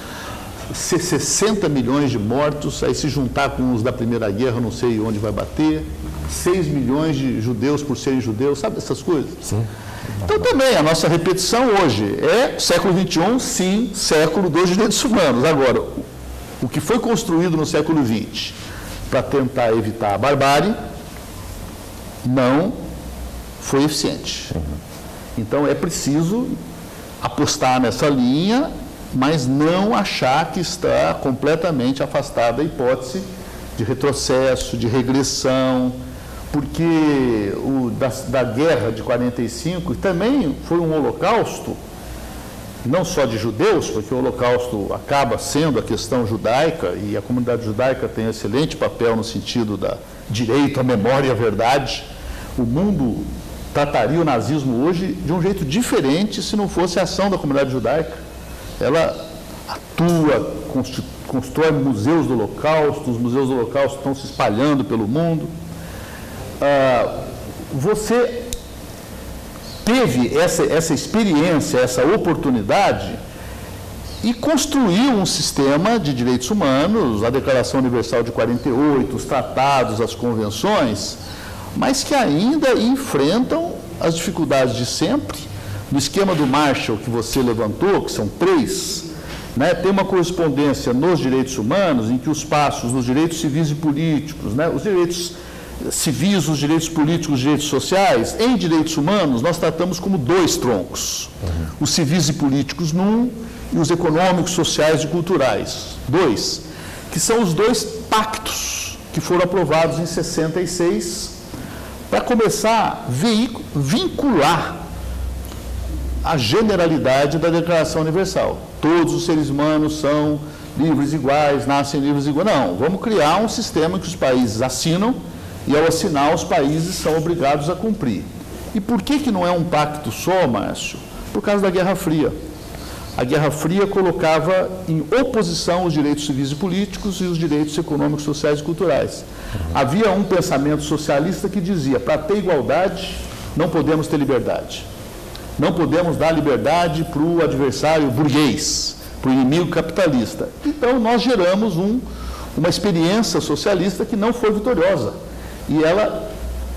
sessenta milhões de mortos, aí se juntar com os da Primeira Guerra, não sei onde vai bater, seis milhões de judeus por serem judeus, sabe essas coisas? Sim. Então também a nossa repetição hoje é século vinte e um, sim, século dos direitos humanos. Agora, o que foi construído no século vinte para tentar evitar a barbárie não foi eficiente. Uhum. Então é preciso apostar nessa linha, mas não achar que está completamente afastada a hipótese de retrocesso, de regressão, porque o, da, da guerra de quarenta e cinco também foi um holocausto, não só de judeus, porque o holocausto acaba sendo a questão judaica, e a comunidade judaica tem um excelente papel no sentido da direito à memória e à verdade. O mundo trataria o nazismo hoje de um jeito diferente se não fosse a ação da comunidade judaica. Ela atua, constrói museus do Holocausto, os museus do Holocausto estão se espalhando pelo mundo. Ah, você teve essa, essa experiência, essa oportunidade e construiu um sistema de direitos humanos, a Declaração Universal de quarenta e oito, os tratados, as convenções, mas que ainda enfrentam as dificuldades de sempre. No esquema do Marshall que você levantou, que são três, né, tem uma correspondência nos direitos humanos em que os passos nos direitos civis e políticos, né, os direitos civis, os direitos políticos, os direitos sociais, em direitos humanos nós tratamos como dois troncos, uhum. Os civis e políticos num e os econômicos, sociais e culturais, dois, que são os dois pactos que foram aprovados em sessenta e seis para começar a vincular a generalidade da Declaração Universal. Todos os seres humanos são livres iguais, nascem livres iguais. Não, vamos criar um sistema que os países assinam e, ao assinar, os países são obrigados a cumprir. E por que que não é um pacto só, Márcio? Por causa da Guerra Fria. A Guerra Fria colocava em oposição os direitos civis e políticos e os direitos econômicos, sociais e culturais. Uhum. Havia um pensamento socialista que dizia, para ter igualdade, não podemos ter liberdade. Não podemos dar liberdade para o adversário burguês, para o inimigo capitalista. Então, nós geramos um, uma experiência socialista que não foi vitoriosa. E ela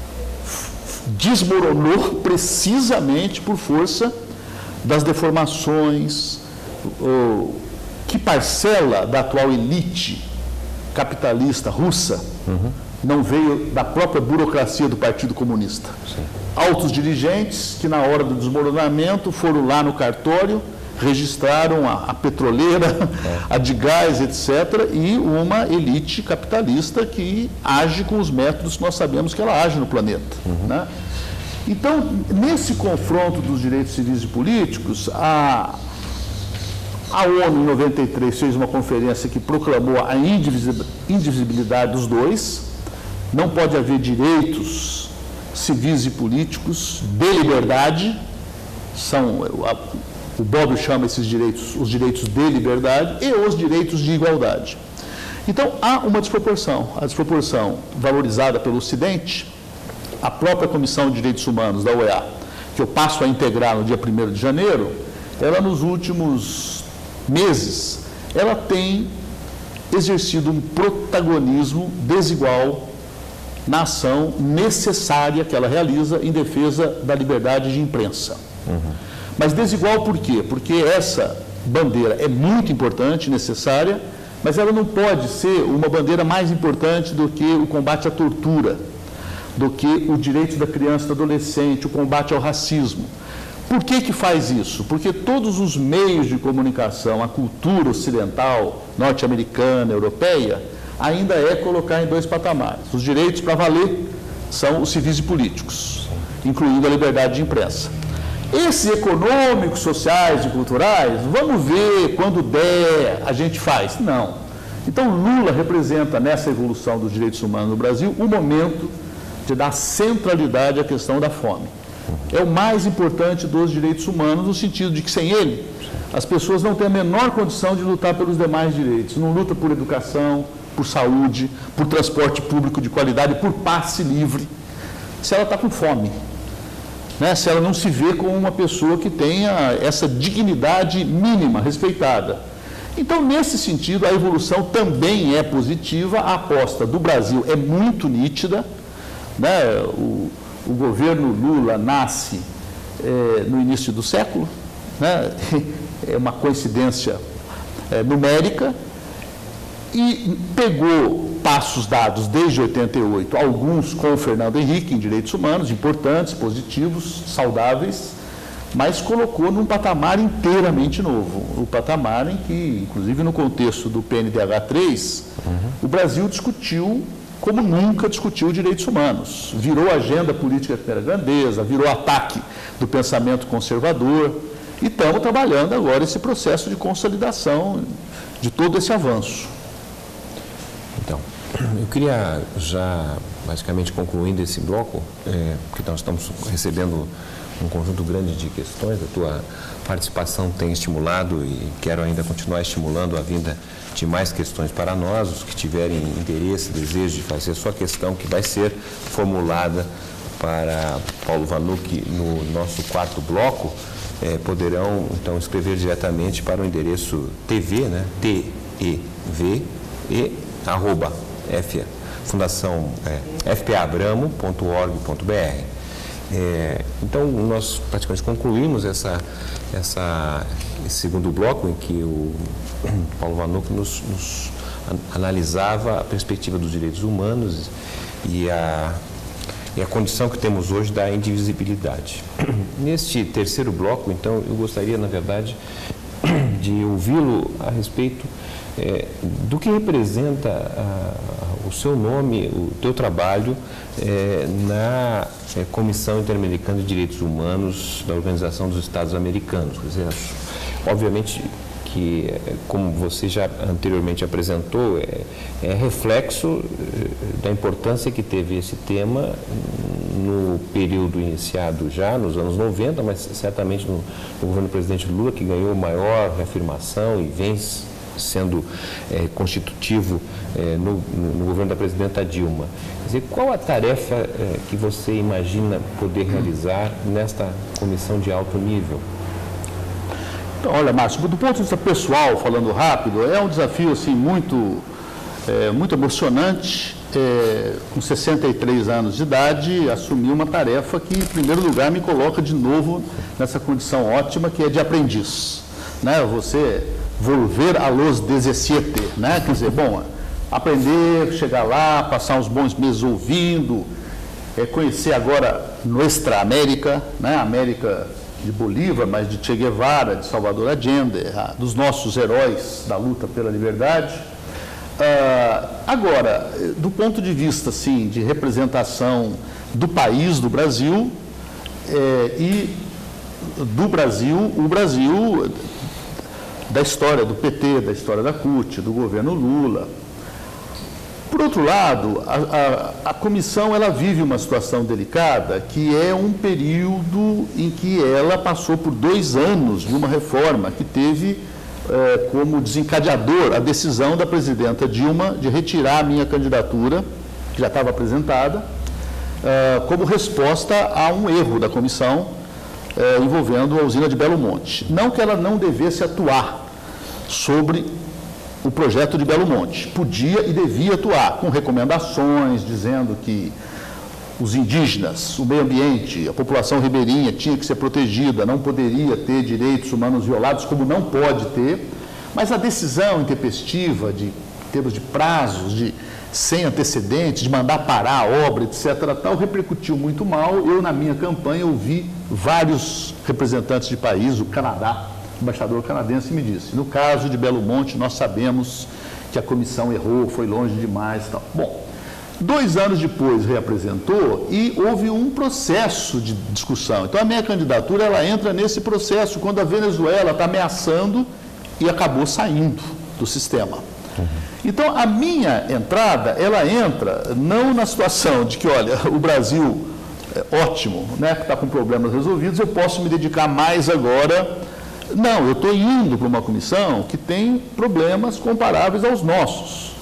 desmoronou precisamente por força das deformações, o, que parcela da atual elite capitalista russa uhum. não veio da própria burocracia do Partido Comunista. Sim. Altos dirigentes que, na hora do desmoronamento, foram lá no cartório, registraram a, a petroleira, é. a de gás, etcétera, e uma elite capitalista que age com os métodos que nós sabemos que ela age no planeta. Uhum. Né? Então, nesse confronto dos direitos civis e políticos, a, a ONU, em noventa e três, fez uma conferência que proclamou a indivisibilidade dos dois. Não pode haver direitos civis e políticos de liberdade, são, o Bob chama esses direitos os direitos de liberdade e os direitos de igualdade. Então, há uma desproporção. A desproporção valorizada pelo Ocidente, a própria Comissão de Direitos Humanos da O E A, que eu passo a integrar no dia primeiro de janeiro, ela nos últimos meses, ela tem exercido um protagonismo desigual na ação necessária que ela realiza em defesa da liberdade de imprensa. Uhum. Mas desigual por quê? Porque essa bandeira é muito importante, necessária, mas ela não pode ser uma bandeira mais importante do que o combate à tortura, do que o direito da criança e do adolescente, o combate ao racismo. Por que que faz isso? Porque todos os meios de comunicação, a cultura ocidental, norte-americana, europeia, ainda é colocar em dois patamares. Os direitos para valer são os civis e políticos, incluindo a liberdade de imprensa. Esses econômicos, sociais e culturais, vamos ver, quando der, a gente faz. Não. Então, Lula representa, nessa evolução dos direitos humanos no Brasil, o momento de dar centralidade à questão da fome. É o mais importante dos direitos humanos, no sentido de que, sem ele, as pessoas não têm a menor condição de lutar pelos demais direitos. Não luta por educação, por saúde, por transporte público de qualidade, por passe livre, se ela está com fome. Né, se ela não se vê como uma pessoa que tenha essa dignidade mínima, respeitada. Então, nesse sentido, a evolução também é positiva, a aposta do Brasil é muito nítida, né, o, o governo Lula nasce é, no início do século, né, é uma coincidência é, numérica, e pegou passos dados desde oitenta e oito, alguns com o Fernando Henrique em direitos humanos, importantes, positivos, saudáveis, mas colocou num patamar inteiramente novo, o patamar em que, inclusive no contexto do P N D H três, uhum. o Brasil discutiu como nunca discutiu direitos humanos. Virou agenda política de primeira grandeza, virou ataque do pensamento conservador, e estamos trabalhando agora esse processo de consolidação de todo esse avanço. Então, eu queria já, basicamente, concluindo esse bloco, é, porque nós estamos recebendo um conjunto grande de questões, a tua participação tem estimulado e quero ainda continuar estimulando a vinda de mais questões para nós, os que tiverem interesse, desejo de fazer sua questão, que vai ser formulada para Paulo Vanucchi no nosso quarto bloco, é, poderão, então, escrever diretamente para o endereço T V, né, T E V, e arroba F, fundação é, f p a abramo ponto org ponto b r. É, então, nós praticamente concluímos essa, essa, esse segundo bloco em que o Paulo Vanucchi nos, nos analisava a perspectiva dos direitos humanos e a, e a condição que temos hoje da indivisibilidade. Neste terceiro bloco, então, eu gostaria, na verdade, de ouvi-lo a respeito É, do que representa a, o seu nome, o teu trabalho é, na é, Comissão Interamericana de Direitos Humanos da Organização dos Estados Americanos. Quer dizer, obviamente que, como você já anteriormente apresentou, é, é reflexo da importância que teve esse tema no período iniciado já, nos anos noventa, mas certamente no, no governo do presidente Lula, que ganhou maior reafirmação e vem sendo é, constitutivo é, no, no governo da presidenta Dilma. Quer dizer, qual a tarefa é, que você imagina poder realizar nesta comissão de alto nível? Então, olha, Márcio, do ponto de vista pessoal, falando rápido, é um desafio assim, muito, é, muito emocionante. É, com sessenta e três anos de idade, assumir uma tarefa que, em primeiro lugar, me coloca de novo nessa condição ótima que é de aprendiz. Né? Você volver a los dezessete, né? Quer dizer, bom, aprender, chegar lá, passar uns bons meses ouvindo, é, conhecer agora Nuestra América, né? América de Bolívar, mas de Che Guevara, de Salvador Allende, a, dos nossos heróis da luta pela liberdade. Ah, agora, do ponto de vista, assim, de representação do país, do Brasil, é, e do Brasil, o Brasil da história do P T, da história da C U T, do governo Lula. Por outro lado, a, a, a comissão ela vive uma situação delicada, que é um período em que ela passou por dois anos de uma reforma que teve é, como desencadeador a decisão da presidenta Dilma de retirar a minha candidatura, que já estava apresentada, é, como resposta a um erro da comissão é, envolvendo a usina de Belo Monte. Não que ela não devesse atuar sobre o projeto de Belo Monte. Podia e devia atuar com recomendações, dizendo que os indígenas, o meio ambiente, a população ribeirinha tinha que ser protegida, não poderia ter direitos humanos violados, como não pode ter, mas a decisão intempestiva, de, em termos de prazos, de, sem antecedentes, de mandar parar a obra, etcétera, tal, repercutiu muito mal. Eu, na minha campanha, ouvi vários representantes de países, o Canadá, o embaixador canadense me disse, no caso de Belo Monte, nós sabemos que a comissão errou, foi longe demais, tal. Bom, dois anos depois reapresentou e houve um processo de discussão. Então, a minha candidatura, ela entra nesse processo, quando a Venezuela está ameaçando e acabou saindo do sistema. Uhum. Então, a minha entrada, ela entra não na situação de que, olha, o Brasil é ótimo, né, que está com problemas resolvidos, eu posso me dedicar mais agora. Não, eu estou indo para uma comissão que tem problemas comparáveis aos nossos.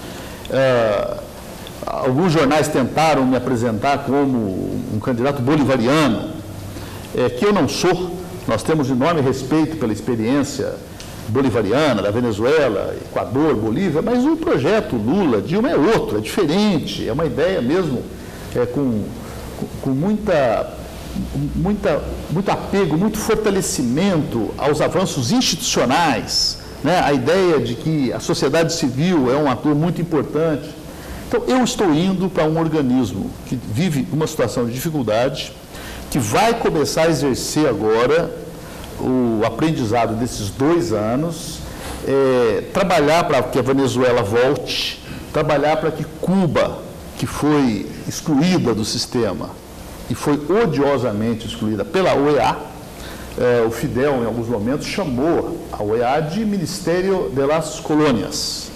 É, alguns jornais tentaram me apresentar como um candidato bolivariano, é, que eu não sou. Nós temos enorme respeito pela experiência bolivariana da Venezuela, Equador, Bolívia, mas o projeto Lula, Dilma é outro, é diferente, é uma ideia mesmo é, com, com muita... Muita, muito apego, muito fortalecimento aos avanços institucionais, né? A ideia de que a sociedade civil é um ator muito importante. Então, eu estou indo para um organismo que vive uma situação de dificuldade, que vai começar a exercer agora o aprendizado desses dois anos, é, trabalhar para que a Venezuela volte, trabalhar para que Cuba, que foi excluída do sistema, e foi odiosamente excluída pela O E A, eh, o Fidel, em alguns momentos, chamou a O E A de Ministério de las Colônias.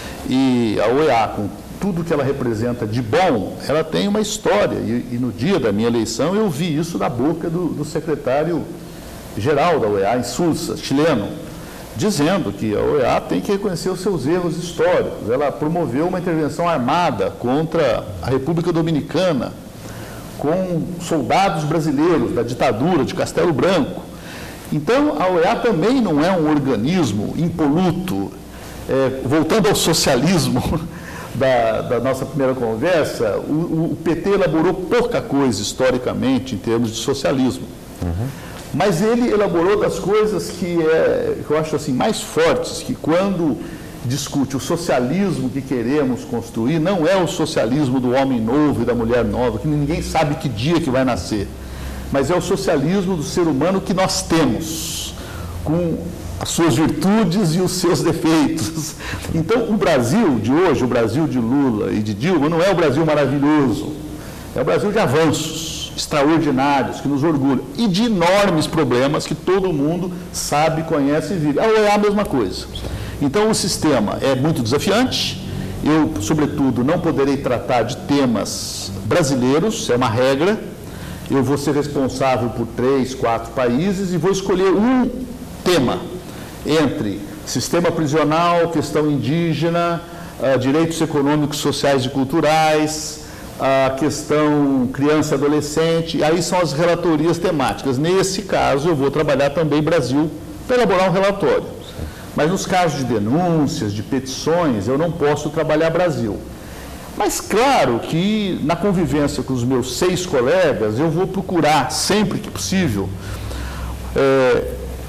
E a O E A, com tudo que ela representa de bom, ela tem uma história. E, e no dia da minha eleição, eu vi isso da boca do, do secretário-geral da O E A, em Sursa, chileno, dizendo que a O E A tem que reconhecer os seus erros históricos. Ela promoveu uma intervenção armada contra a República Dominicana, com soldados brasileiros da ditadura de Castelo Branco. Então, a O E A também não é um organismo impoluto. É, voltando ao socialismo da, da nossa primeira conversa, o, o P T elaborou pouca coisa historicamente em termos de socialismo. Uhum. Mas ele elaborou das coisas que, é, que eu acho assim, mais fortes, que quando discute o socialismo que queremos construir, não é o socialismo do homem novo e da mulher nova, que ninguém sabe que dia que vai nascer, mas é o socialismo do ser humano que nós temos, com as suas virtudes e os seus defeitos. Então, o Brasil de hoje, o Brasil de Lula e de Dilma, não é o Brasil maravilhoso, é o Brasil de avanços extraordinários, que nos orgulha, e de enormes problemas que todo mundo sabe, conhece e vive. A O E A é a mesma coisa. Então, o sistema é muito desafiante. Eu, sobretudo, não poderei tratar de temas brasileiros, é uma regra. Eu vou ser responsável por três, quatro países e vou escolher um tema entre sistema prisional, questão indígena, uh, direitos econômicos, sociais e culturais, a questão criança e adolescente. Aí são as relatorias temáticas. Nesse caso, eu vou trabalhar também Brasil para elaborar um relatório. Mas nos casos de denúncias, de petições, eu não posso trabalhar Brasil. Mas claro que na convivência com os meus seis colegas, eu vou procurar, sempre que possível, é,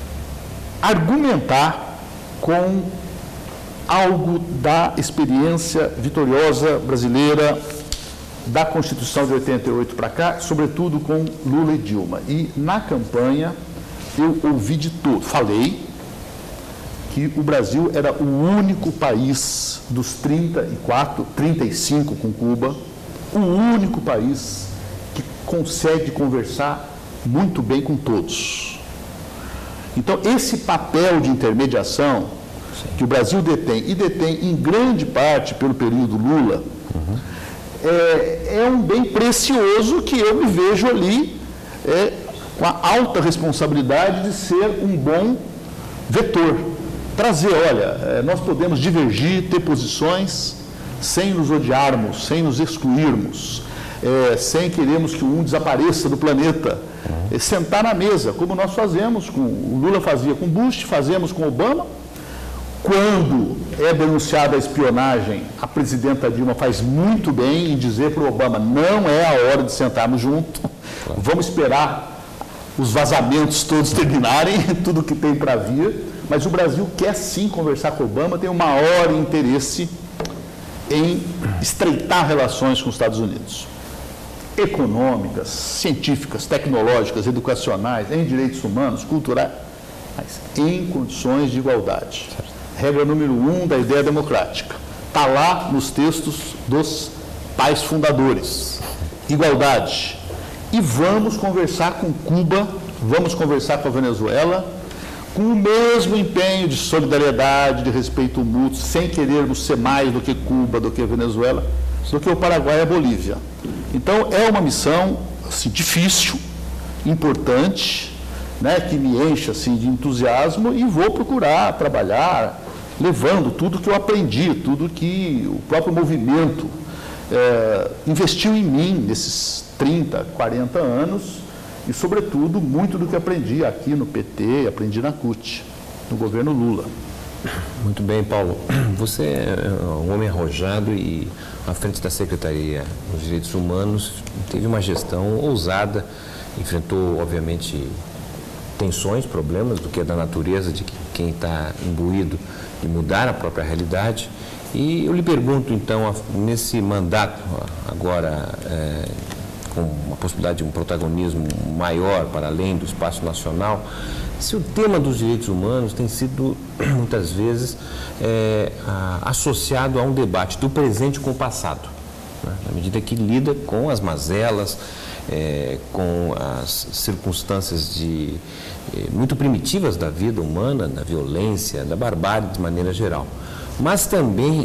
argumentar com algo da experiência vitoriosa brasileira, da Constituição de oitenta e oito para cá, sobretudo com Lula e Dilma. E na campanha eu ouvi de tudo, falei que o Brasil era o único país dos trinta e quatro, trinta e cinco com Cuba, o único país que consegue conversar muito bem com todos. Então, esse papel de intermediação que o Brasil detém, e detém em grande parte pelo período Lula, uhum. é, é um bem precioso que eu me vejo ali é, com a alta responsabilidade de ser um bom vetor. trazer, olha, nós podemos divergir, ter posições sem nos odiarmos, sem nos excluirmos, é, sem queremos que um desapareça do planeta, é, sentar na mesa, como nós fazemos, com, o Lula fazia com Bush, fazemos com Obama. Quando é denunciada a espionagem, a presidenta Dilma faz muito bem em dizer para o Obama, não é a hora de sentarmos junto, vamos esperar os vazamentos todos terminarem, tudo que tem para vir, mas o Brasil quer sim conversar com o Obama, tem o maior interesse em estreitar relações com os Estados Unidos, econômicas, científicas, tecnológicas, educacionais, em direitos humanos, culturais, mas em condições de igualdade. Regra número um da ideia democrática. Está lá nos textos dos pais fundadores. Igualdade. E vamos conversar com Cuba, vamos conversar com a Venezuela, com o mesmo empenho de solidariedade, de respeito mútuo, sem querermos ser mais do que Cuba, do que a Venezuela, do que o Paraguai e a Bolívia. Então, é uma missão assim, difícil, importante, né, que me enche assim, de entusiasmo e vou procurar trabalhar levando tudo que eu aprendi, tudo que o próprio movimento é, investiu em mim nesses trinta, quarenta anos e, sobretudo, muito do que aprendi aqui no P T, aprendi na C U T, no governo Lula. Muito bem, Paulo. Você é um homem arrojado e, à frente da Secretaria dos Direitos Humanos, teve uma gestão ousada, enfrentou, obviamente, tensões, problemas, do que é da natureza de quem está imbuído de mudar a própria realidade. E eu lhe pergunto, então, nesse mandato, agora, é, com a possibilidade de um protagonismo maior para além do espaço nacional, se o tema dos direitos humanos tem sido, muitas vezes, é, a, associado a um debate do presente com o passado, né? Na medida que lida com as mazelas, é, com as circunstâncias de, é, muito primitivas da vida humana, da violência, da barbárie de maneira geral. Mas também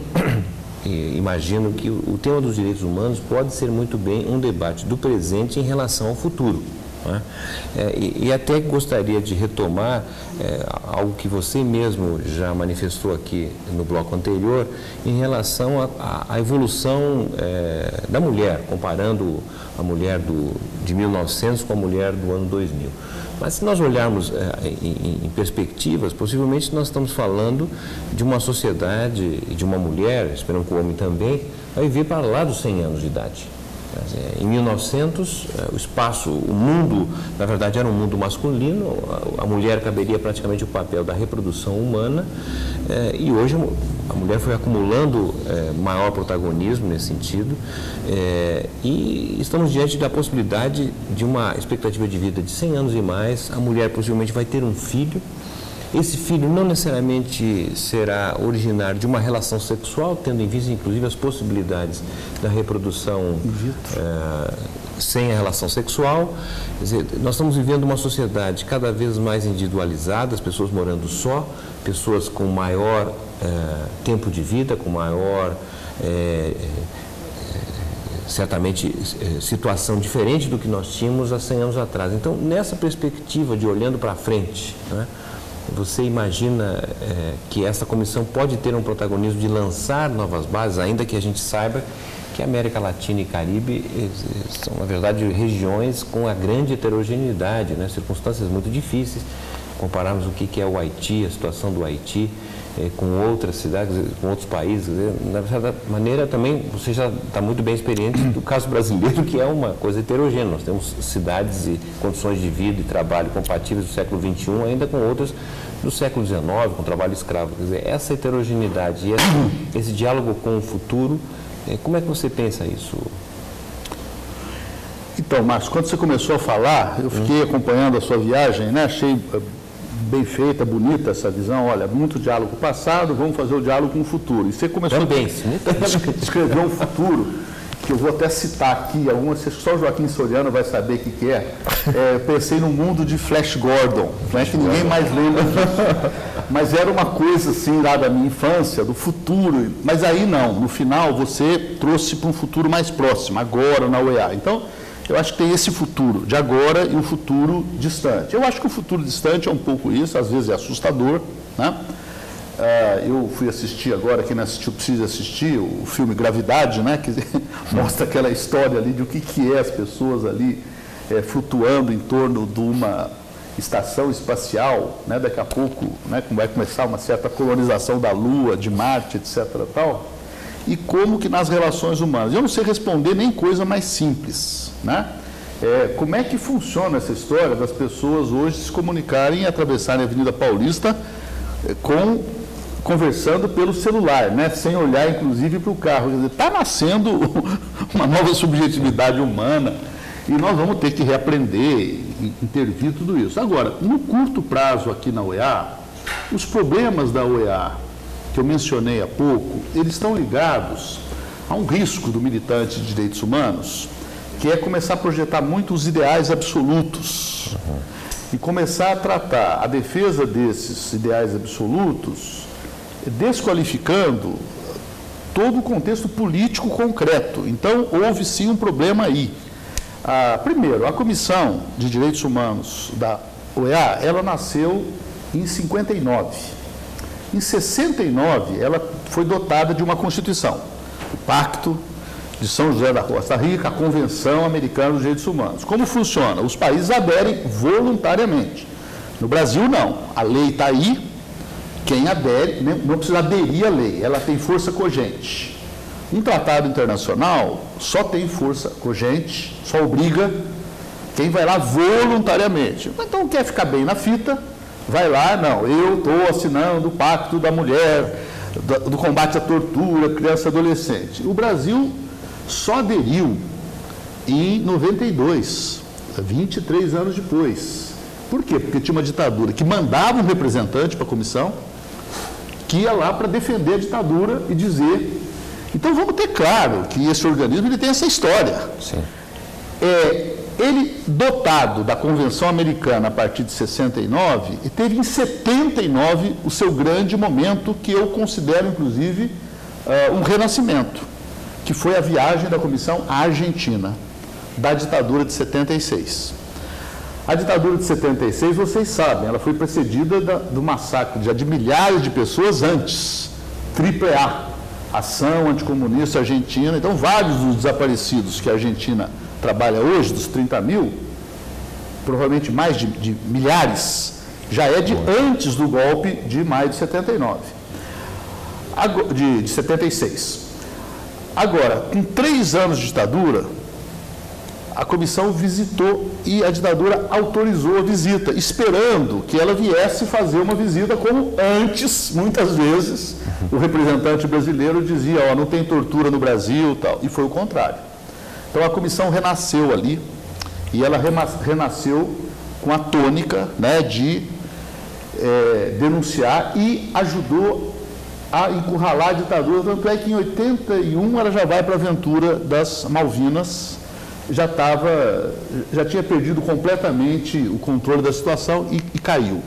imagino que o tema dos direitos humanos pode ser muito bem um debate do presente em relação ao futuro. Né? É, e, e até gostaria de retomar é, algo que você mesmo já manifestou aqui no bloco anterior em relação à evolução é, da mulher, comparando a mulher do, de mil e novecentos com a mulher do ano dois mil. Mas se nós olharmos é, em, em perspectivas, possivelmente nós estamos falando de uma sociedade, de uma mulher, esperando que o homem também, vai viver para lá dos cem anos de idade. Em mil e novecentos, o espaço, o mundo, na verdade, era um mundo masculino, a mulher caberia praticamente o papel da reprodução humana, e hoje a mulher foi acumulando maior protagonismo nesse sentido, e estamos diante da possibilidade de uma expectativa de vida de cem anos e mais. A mulher possivelmente vai ter um filho. Esse filho não necessariamente será originário de uma relação sexual, tendo em vista, inclusive, as possibilidades da reprodução é, sem a relação sexual. Quer dizer, nós estamos vivendo uma sociedade cada vez mais individualizada, as pessoas morando só, pessoas com maior é, tempo de vida, com maior, é, certamente, situação diferente do que nós tínhamos há cem anos atrás. Então, nessa perspectiva de olhando para frente, né, você imagina é, que essa comissão pode ter um protagonismo de lançar novas bases, ainda que a gente saiba que a América Latina e Caribe são, na verdade, regiões com a grande heterogeneidade, né? Circunstâncias muito difíceis. Compararmos o que é o Haiti, a situação do Haiti, é, com outras cidades, com outros países. Na certa maneira, também, você já está muito bem experiente do caso brasileiro, que é uma coisa heterogênea. Nós temos cidades e condições de vida e trabalho compatíveis do século vinte e um, ainda com outras do século dezenove, com trabalho escravo. Quer dizer, essa heterogeneidade e esse, esse diálogo com o futuro, é, como é que você pensa isso? Então, Márcio, quando você começou a falar, eu fiquei acompanhando a sua viagem, né? Achei bem feita, bonita essa visão. Olha, muito diálogo passado, vamos fazer o diálogo com o futuro. E você começou Também, a descrever um futuro, que eu vou até citar aqui, algumas, só o Joaquim Soriano vai saber o que, que é. é. Eu pensei no mundo de Flash Gordon, não é que ninguém mais lembra disso. Mas era uma coisa assim, lá da minha infância, do futuro. Mas aí não, no final você trouxe para um futuro mais próximo, agora na O E A. Então, eu acho que tem esse futuro de agora e o futuro distante. Eu acho que o futuro distante é um pouco isso, às vezes é assustador, né? Uh, eu fui assistir agora, quem não assistiu precisa assistir, o filme Gravidade, né, que mostra aquela história ali de o que, que é as pessoas ali é, flutuando em torno de uma estação espacial, né, daqui a pouco, né, vai começar uma certa colonização da Lua, de Marte, etc. Tal, e como que nas relações humanas, eu não sei responder nem coisa mais simples, né? É, como é que funciona essa história das pessoas hoje se comunicarem e atravessarem a Avenida Paulista é, com, conversando pelo celular, né? Sem olhar inclusive para o carro. Está nascendo uma nova subjetividade humana e nós vamos ter que reaprender, intervir tudo isso. Agora, no curto prazo aqui na O E A, os problemas da O E A, que eu mencionei há pouco, eles estão ligados a um risco do militante de direitos humanos, que é começar a projetar muito os ideais absolutos uhum. e começar a tratar a defesa desses ideais absolutos desqualificando todo o contexto político concreto. Então, houve sim um problema aí. Ah, primeiro, a Comissão de Direitos Humanos da O E A, ela nasceu em cinquenta e nove. Em sessenta e nove, ela foi dotada de uma Constituição, o Pacto de São José da Costa Rica, a Convenção Americana dos Direitos Humanos. Como funciona? Os países aderem voluntariamente. No Brasil, não. A lei está aí, quem adere, não precisa aderir à lei, ela tem força cogente. Um tratado internacional só tem força cogente, só obriga quem vai lá voluntariamente. Então, quer ficar bem na fita, vai lá, não, eu estou assinando o Pacto da Mulher, do, do combate à tortura, criança e adolescente. O Brasil só aderiu em noventa e dois, vinte e três anos depois. Por quê? Porque tinha uma ditadura que mandava um representante para a comissão, que ia lá para defender a ditadura e dizer... Então, vamos ter claro que esse organismo ele tem essa história. Sim. É, ele, dotado da Convenção Americana a partir de sessenta e nove, e teve em setenta e nove o seu grande momento, que eu considero, inclusive, uh, um renascimento, que foi a viagem da Comissão à Argentina, da ditadura de setenta e seis. A ditadura de setenta e seis, vocês sabem, ela foi precedida da, do massacre de, de milhares de pessoas antes, Triple A, Ação Anticomunista Argentina. Então, vários dos desaparecidos que a Argentina trabalha hoje, dos trinta mil, provavelmente mais de, de milhares, já é de antes do golpe de maio de setenta e nove, de, de setenta e seis. Agora, com três anos de ditadura, a comissão visitou e a ditadura autorizou a visita, esperando que ela viesse fazer uma visita como antes, muitas vezes, o representante brasileiro dizia, ó, não tem tortura no Brasil, tal, e foi o contrário. Então a comissão renasceu ali, e ela renasceu com a tônica, né, de é, denunciar e ajudou a encurralar a ditadura, tanto é que em oitenta e um ela já vai para a aventura das Malvinas, já estava, já tinha perdido completamente o controle da situação e, e caiu.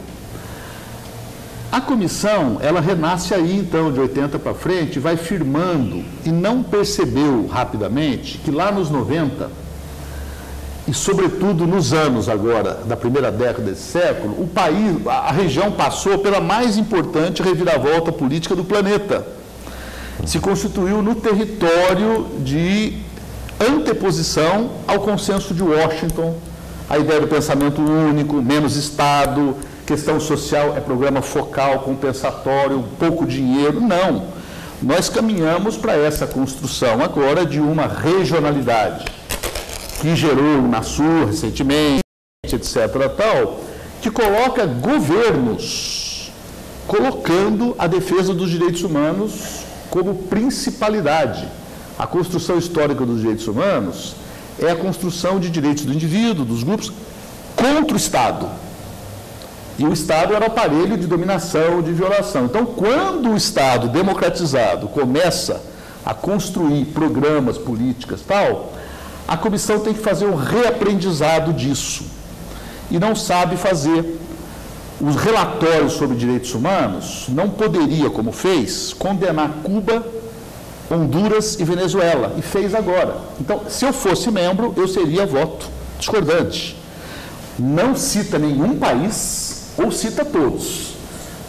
A comissão, ela renasce aí, então, de oitenta para frente, vai firmando e não percebeu rapidamente que lá nos noventa, e sobretudo nos anos agora, da primeira década desse século, o país, a região passou pela mais importante reviravolta política do planeta. Se constituiu no território de anteposição ao consenso de Washington, a ideia do pensamento único, menos Estado, questão social é programa focal, compensatório, pouco dinheiro. Não. Nós caminhamos para essa construção agora de uma regionalidade que gerou o Unasul recentemente, etcétera, tal, que coloca governos colocando a defesa dos direitos humanos como principalidade. A construção histórica dos direitos humanos é a construção de direitos do indivíduo, dos grupos, contra o Estado. E o Estado era o aparelho de dominação, de violação. Então, quando o Estado democratizado começa a construir programas, políticas, tal, a comissão tem que fazer um reaprendizado disso. E não sabe fazer. Os relatórios sobre direitos humanos não poderia, como fez, condenar Cuba, Honduras e Venezuela, e fez agora. Então, se eu fosse membro, eu seria voto discordante. Não cita nenhum país, ou cita todos.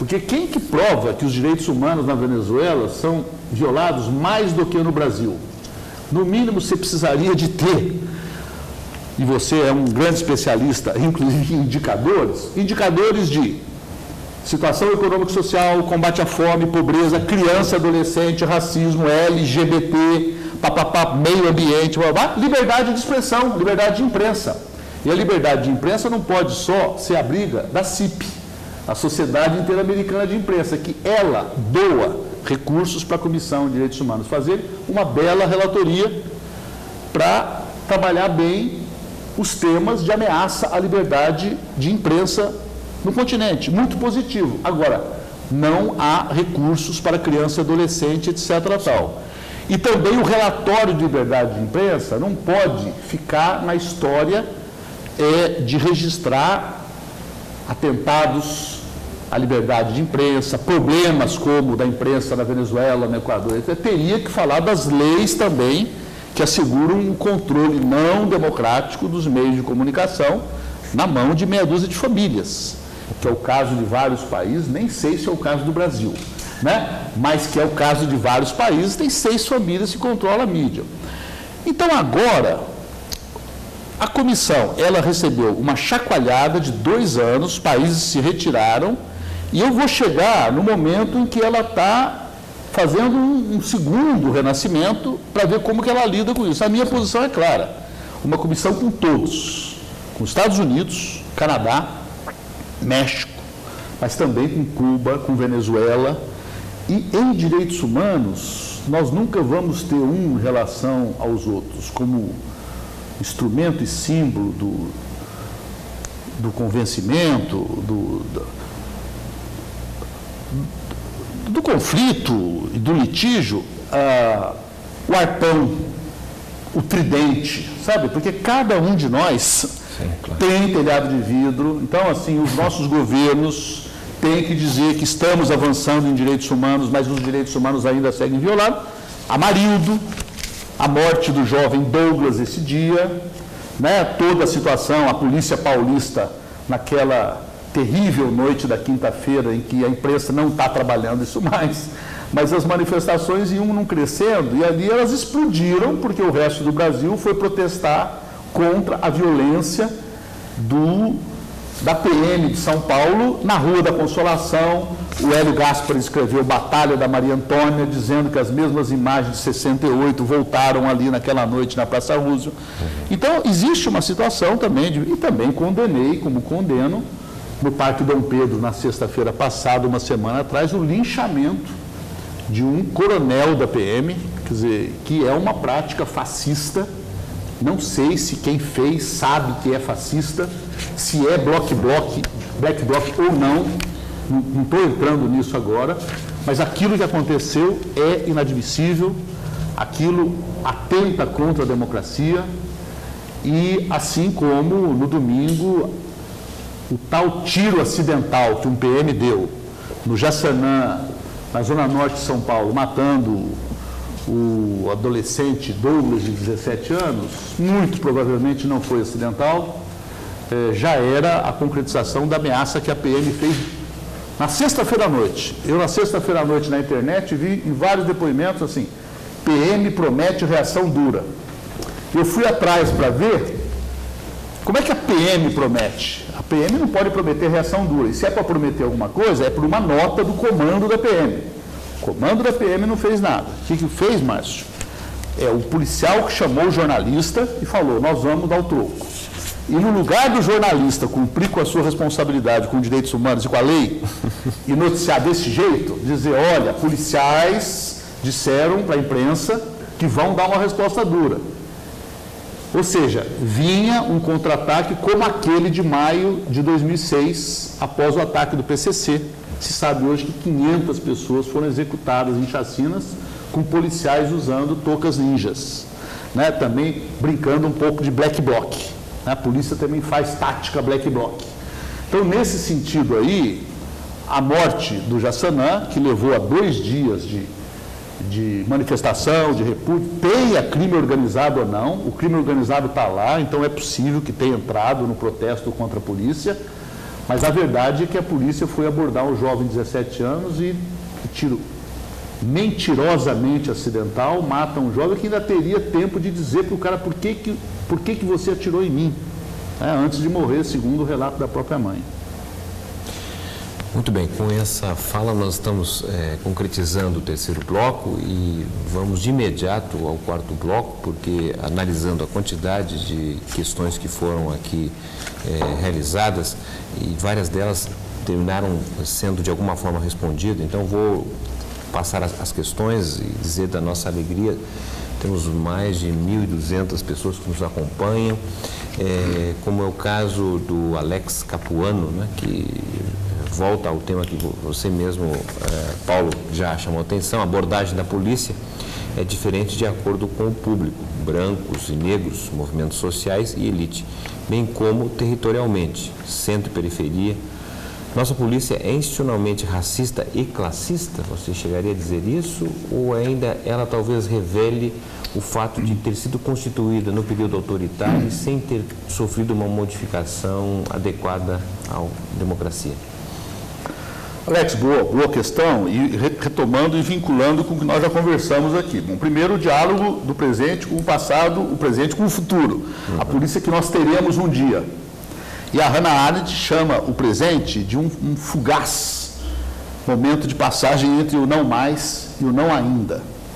Porque quem que prova que os direitos humanos na Venezuela são violados mais do que no Brasil? No mínimo, você precisaria de ter, e você é um grande especialista, inclusive em indicadores, indicadores de situação econômica e social, combate à fome, pobreza, criança, adolescente, racismo, L G B T, papapá, meio ambiente, babá, liberdade de expressão, liberdade de imprensa. E a liberdade de imprensa não pode só ser a briga da C I P, a Sociedade Interamericana de Imprensa, que ela doa recursos para a Comissão de Direitos Humanos fazer uma bela relatoria para trabalhar bem os temas de ameaça à liberdade de imprensa no continente. Muito positivo. Agora, não há recursos para criança e adolescente, etcétera tal. E também o relatório de liberdade de imprensa não pode ficar na história é, de registrar atentados à liberdade de imprensa, problemas como o da imprensa na Venezuela, no Equador. Então, teria que falar das leis também que asseguram o controle não democrático dos meios de comunicação na mão de meia dúzia de famílias, que é o caso de vários países, nem sei se é o caso do Brasil, né? Mas que é o caso de vários países, tem seis famílias que controlam a mídia. Então, agora, a comissão, ela recebeu uma chacoalhada de dois anos, os países se retiraram, e eu vou chegar no momento em que ela está fazendo um, um segundo renascimento para ver como que ela lida com isso. A minha posição é clara, uma comissão com todos, com Estados Unidos, Canadá, México, mas também com Cuba, com Venezuela, e em direitos humanos, nós nunca vamos ter um em relação aos outros, como instrumento e símbolo do, do convencimento, do, do, do conflito e do litígio, ah, o arpão, o tridente, sabe? Porque cada um de nós Sim, claro. tem telhado de vidro. Então, assim, os nossos governos têm que dizer que estamos avançando em direitos humanos, mas os direitos humanos ainda seguem violados. Amarildo, a morte do jovem Douglas esse dia, né? Toda a situação, a polícia paulista naquela terrível noite da quinta-feira em que a imprensa não está trabalhando isso mais, mas as manifestações iam não crescendo e ali elas explodiram porque o resto do Brasil foi protestar contra a violência do, da P M de São Paulo na Rua da Consolação. O Hélio Gaspar escreveu Batalha da Maria Antônia, dizendo que as mesmas imagens de sessenta e oito voltaram ali naquela noite na Praça Roosevelt. Então, existe uma situação também, de, e também condenei, como condeno, no Parque Dom Pedro, na sexta-feira passada, uma semana atrás, o linchamento de um coronel da P M, quer dizer, que é uma prática fascista. Não sei se quem fez sabe que é fascista, se é block block, black bloc ou não, não estou entrando nisso agora, mas aquilo que aconteceu é inadmissível, aquilo atenta contra a democracia, e assim como no domingo, o tal tiro acidental que um P M deu no Jaçanã, na zona norte de São Paulo, matando o adolescente Douglas, de dezessete anos, muito provavelmente não foi acidental, eh, já era a concretização da ameaça que a P M fez na sexta-feira à noite. Eu, na sexta-feira à noite, na internet, vi em vários depoimentos assim, P M promete reação dura. Eu fui atrás para ver como é que a P M promete. A P M não pode prometer reação dura, e se é para prometer alguma coisa, é por uma nota do comando da P M. O comando da P M não fez nada. O que, que fez, Márcio? É o policial que chamou o jornalista e falou, nós vamos dar o troco. E no lugar do jornalista cumprir com a sua responsabilidade com direitos humanos e com a lei, e noticiar desse jeito, dizer, olha, policiais disseram para a imprensa que vão dar uma resposta dura. Ou seja, vinha um contra-ataque como aquele de maio de dois mil e seis, após o ataque do P C C. Se sabe hoje que quinhentas pessoas foram executadas em chacinas com policiais usando toucas ninjas, né? Também brincando um pouco de black bloc. Né? A polícia também faz tática black bloc. Então, nesse sentido aí, a morte do Jaçanã, que levou a dois dias de, de manifestação, de repúdio, tenha crime organizado ou não, o crime organizado está lá, então é possível que tenha entrado no protesto contra a polícia, Mas a verdade é que a polícia foi abordar um jovem de dezessete anos e, tiro mentirosamente acidental, mata um jovem que ainda teria tempo de dizer para o cara por que, que, por que, que você atirou em mim, né, antes de morrer, segundo o relato da própria mãe. Muito bem, com essa fala nós estamos é, concretizando o terceiro bloco e vamos de imediato ao quarto bloco, porque analisando a quantidade de questões que foram aqui é, realizadas e várias delas terminaram sendo de alguma forma respondidas, então vou passar as, as questões e dizer da nossa alegria. Temos mais de mil e duzentas pessoas que nos acompanham, é, como é o caso do Alex Capuano, né, que volta ao tema que você mesmo, eh, Paulo, já chamou atenção. A abordagem da polícia é diferente de acordo com o público, brancos e negros, movimentos sociais e elite, bem como territorialmente, centro e periferia. Nossa polícia é institucionalmente racista e classista? Você chegaria a dizer isso? Ou ainda ela talvez revele o fato de ter sido constituída no período autoritário e sem ter sofrido uma modificação adequada à democracia? Alex, boa, boa questão, e retomando e vinculando com o que nós já conversamos aqui. Bom, primeiro, o diálogo do presente com o passado, o presente com o futuro. Uhum. A polícia que nós teremos um dia. E a Hannah Arendt chama o presente de um, um fugaz momento de passagem entre o não mais e o não ainda.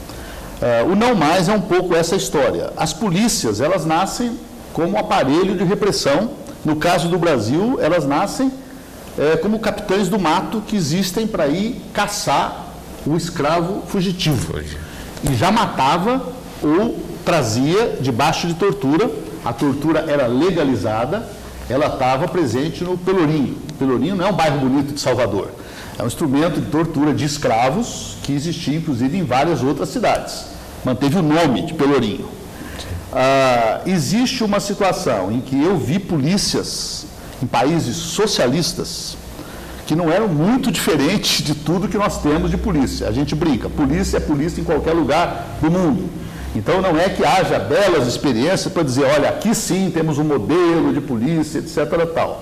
Uh, o não mais é um pouco essa história. As polícias, elas nascem como aparelho de repressão. No caso do Brasil, elas nascem É, como capitães do mato que existem para ir caçar o escravo fugitivo. E já matava ou trazia debaixo de tortura. A tortura era legalizada, ela estava presente no Pelourinho. O Pelourinho não é um bairro bonito de Salvador, é um instrumento de tortura de escravos que existia inclusive em várias outras cidades. Manteve o nome de Pelourinho. Ah, existe uma situação em que eu vi polícias em países socialistas, que não eram muito diferentes de tudo que nós temos de polícia. A gente brinca, polícia é polícia em qualquer lugar do mundo. Então não é que haja belas experiências para dizer, olha, aqui sim temos um modelo de polícia, etcétera tal.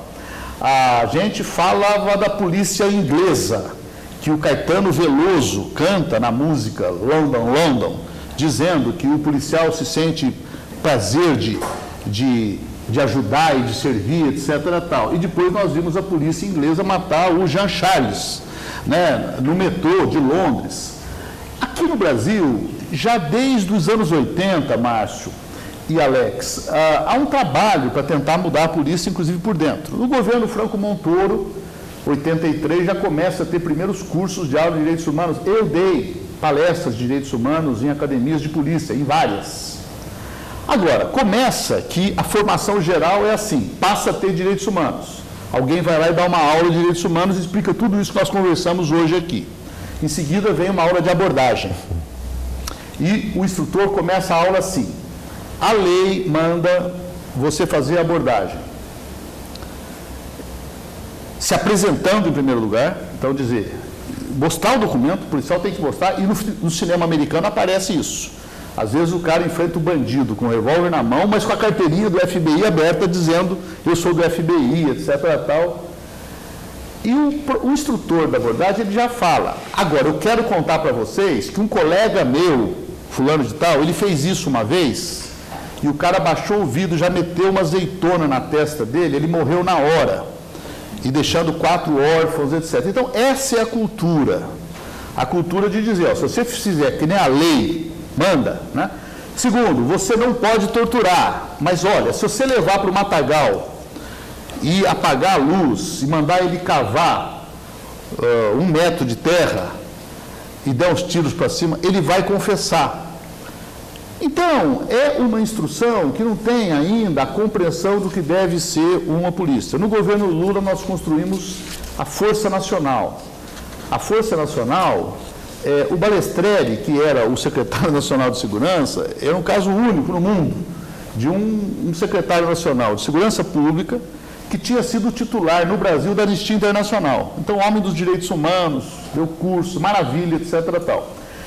A gente falava da polícia inglesa, que o Caetano Veloso canta na música London, London, dizendo que o policial se sente prazer de... de de ajudar e de servir, etcétera tal. E depois nós vimos a polícia inglesa matar o Jean Charles, né, no metrô de Londres. Aqui no Brasil, já desde os anos oitenta, Márcio e Alex, há um trabalho para tentar mudar a polícia, inclusive por dentro. No governo Franco Montoro, oitenta e três, já começa a ter primeiros cursos de aula de direitos humanos. Eu dei palestras de direitos humanos em academias de polícia, em várias. Agora, começa que a formação geral é assim, passa a ter direitos humanos. Alguém vai lá e dá uma aula de direitos humanos e explica tudo isso que nós conversamos hoje aqui. Em seguida vem uma aula de abordagem. E o instrutor começa a aula assim, a lei manda você fazer a abordagem. Se apresentando em primeiro lugar, então dizer, mostrar o documento, o policial tem que mostrar, e no, no cinema americano aparece isso. Às vezes o cara enfrenta o bandido com o revólver na mão, mas com a carteirinha do F B I aberta, dizendo, eu sou do F B I, etcétera tal. E o, o instrutor da abordagem, ele já fala, agora, eu quero contar para vocês que um colega meu, fulano de tal, ele fez isso uma vez, e o cara baixou o vidro, já meteu uma azeitona na testa dele, ele morreu na hora, e deixando quatro órfãos, etcétera. Então, essa é a cultura. A cultura de dizer, ó, se você fizer que nem a lei manda, né? Segundo, você não pode torturar, mas olha, se você levar para o matagal e apagar a luz e mandar ele cavar uh, um metro de terra e dar uns tiros para cima, ele vai confessar. Então, é uma instrução que não tem ainda a compreensão do que deve ser uma polícia. No governo Lula, nós construímos a Força Nacional. A Força Nacional... É, o Balestreri, que era o secretário nacional de segurança, era um caso único no mundo, de um, um secretário nacional de segurança pública que tinha sido titular no Brasil da Anistia Internacional. Então, homem dos direitos humanos, deu curso, maravilha, etcétera tal.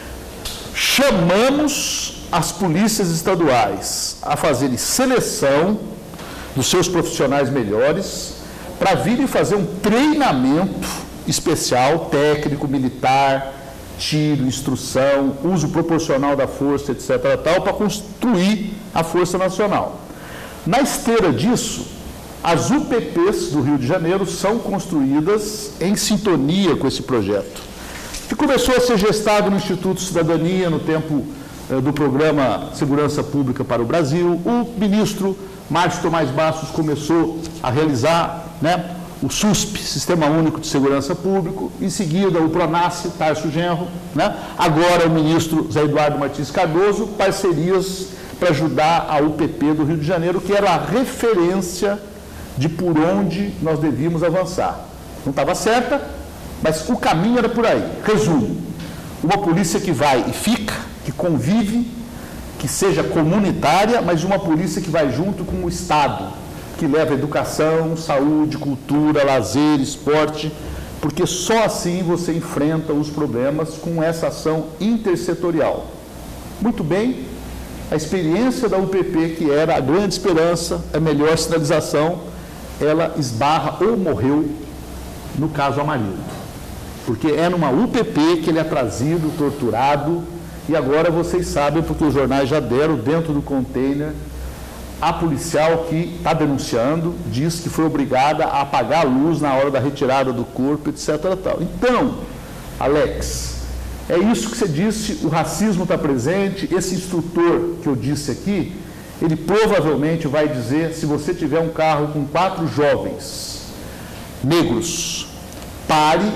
Chamamos as polícias estaduais a fazerem seleção dos seus profissionais melhores para vir e fazer um treinamento especial, técnico, militar, tiro, instrução, uso proporcional da força, etc, tal, para construir a Força Nacional. Na esteira disso, as U P Ps do Rio de Janeiro são construídas em sintonia com esse projeto, que começou a ser gestado no Instituto Cidadania, no tempo eh, do programa Segurança Pública para o Brasil. O ministro Márcio Tomás Bastos começou a realizar, né, o S U S P, Sistema Único de Segurança Público, em seguida o PRONASSE, Tarso Genro, né? Agora o ministro Zé Eduardo Martins Cardoso, parcerias para ajudar a U P P do Rio de Janeiro, que era a referência de por onde nós devíamos avançar. Não estava certa, mas o caminho era por aí. Resumo, uma polícia que vai e fica, que convive, que seja comunitária, mas uma polícia que vai junto com o Estado, que leva educação, saúde, cultura, lazer, esporte, porque só assim você enfrenta os problemas com essa ação intersetorial. Muito bem, a experiência da U P P, que era a grande esperança, a melhor sinalização, ela esbarra ou morreu no caso Amarildo. Porque é numa U P P que ele é trazido, torturado, e agora vocês sabem, porque os jornais já deram dentro do container. A policial que está denunciando diz que foi obrigada a apagar a luz na hora da retirada do corpo, etc. Tal. Então, Alex, é isso que você disse, o racismo está presente, esse instrutor que eu disse aqui, ele provavelmente vai dizer, se você tiver um carro com quatro jovens negros, pare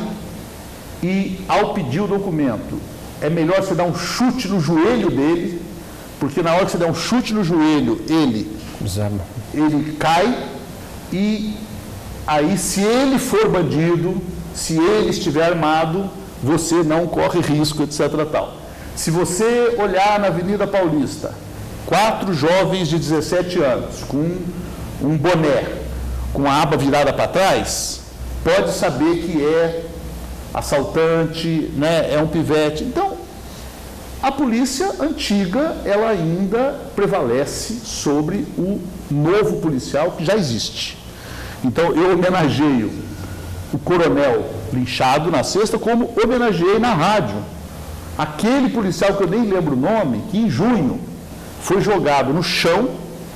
e, ao pedir o documento, é melhor você dar um chute no joelho dele, porque na hora que você der um chute no joelho, ele, ele cai, e aí, se ele for bandido, se ele estiver armado, você não corre risco, etc. Tal. Se você olhar na Avenida Paulista, quatro jovens de dezessete anos, com um boné, com a aba virada para trás, pode saber que é assaltante, né, é um pivete. Então, a polícia antiga, ela ainda prevalece sobre o novo policial que já existe. Então, eu homenageio o coronel linchado na sexta, como homenageei na rádio aquele policial que eu nem lembro o nome, que em junho foi jogado no chão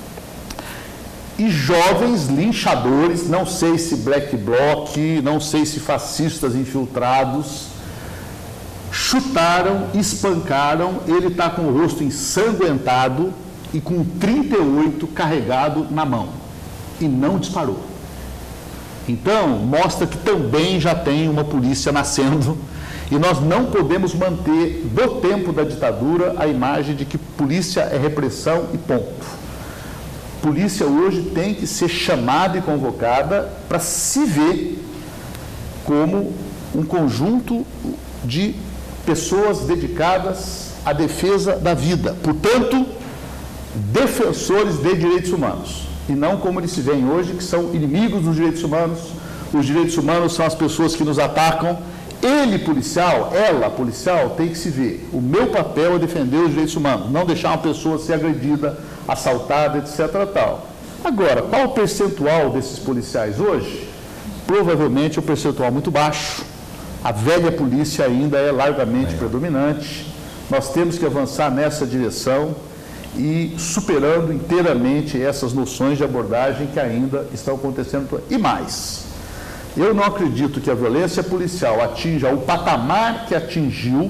e jovens linchadores, não sei se black bloc, não sei se fascistas infiltrados, chutaram, espancaram, ele está com o rosto ensanguentado e com trinta e oito carregado na mão, e não disparou. Então, mostra que também já tem uma polícia nascendo, e nós não podemos manter, do tempo da ditadura, a imagem de que polícia é repressão e ponto. Polícia hoje tem que ser chamada e convocada para se ver como um conjunto de pessoas dedicadas à defesa da vida, portanto, defensores de direitos humanos, e não como eles se veem hoje, que são inimigos dos direitos humanos. Os direitos humanos são as pessoas que nos atacam. Ele, policial, ela, policial, tem que se ver. O meu papel é defender os direitos humanos, não deixar uma pessoa ser agredida, assaltada, etc. Tal. Agora, qual o percentual desses policiais hoje? Provavelmente é um percentual muito baixo. A velha polícia ainda é largamente é. predominante. Nós temos que avançar nessa direção e superando inteiramente essas noções de abordagem que ainda estão acontecendo. E mais, eu não acredito que a violência policial atinja o patamar que atingiu,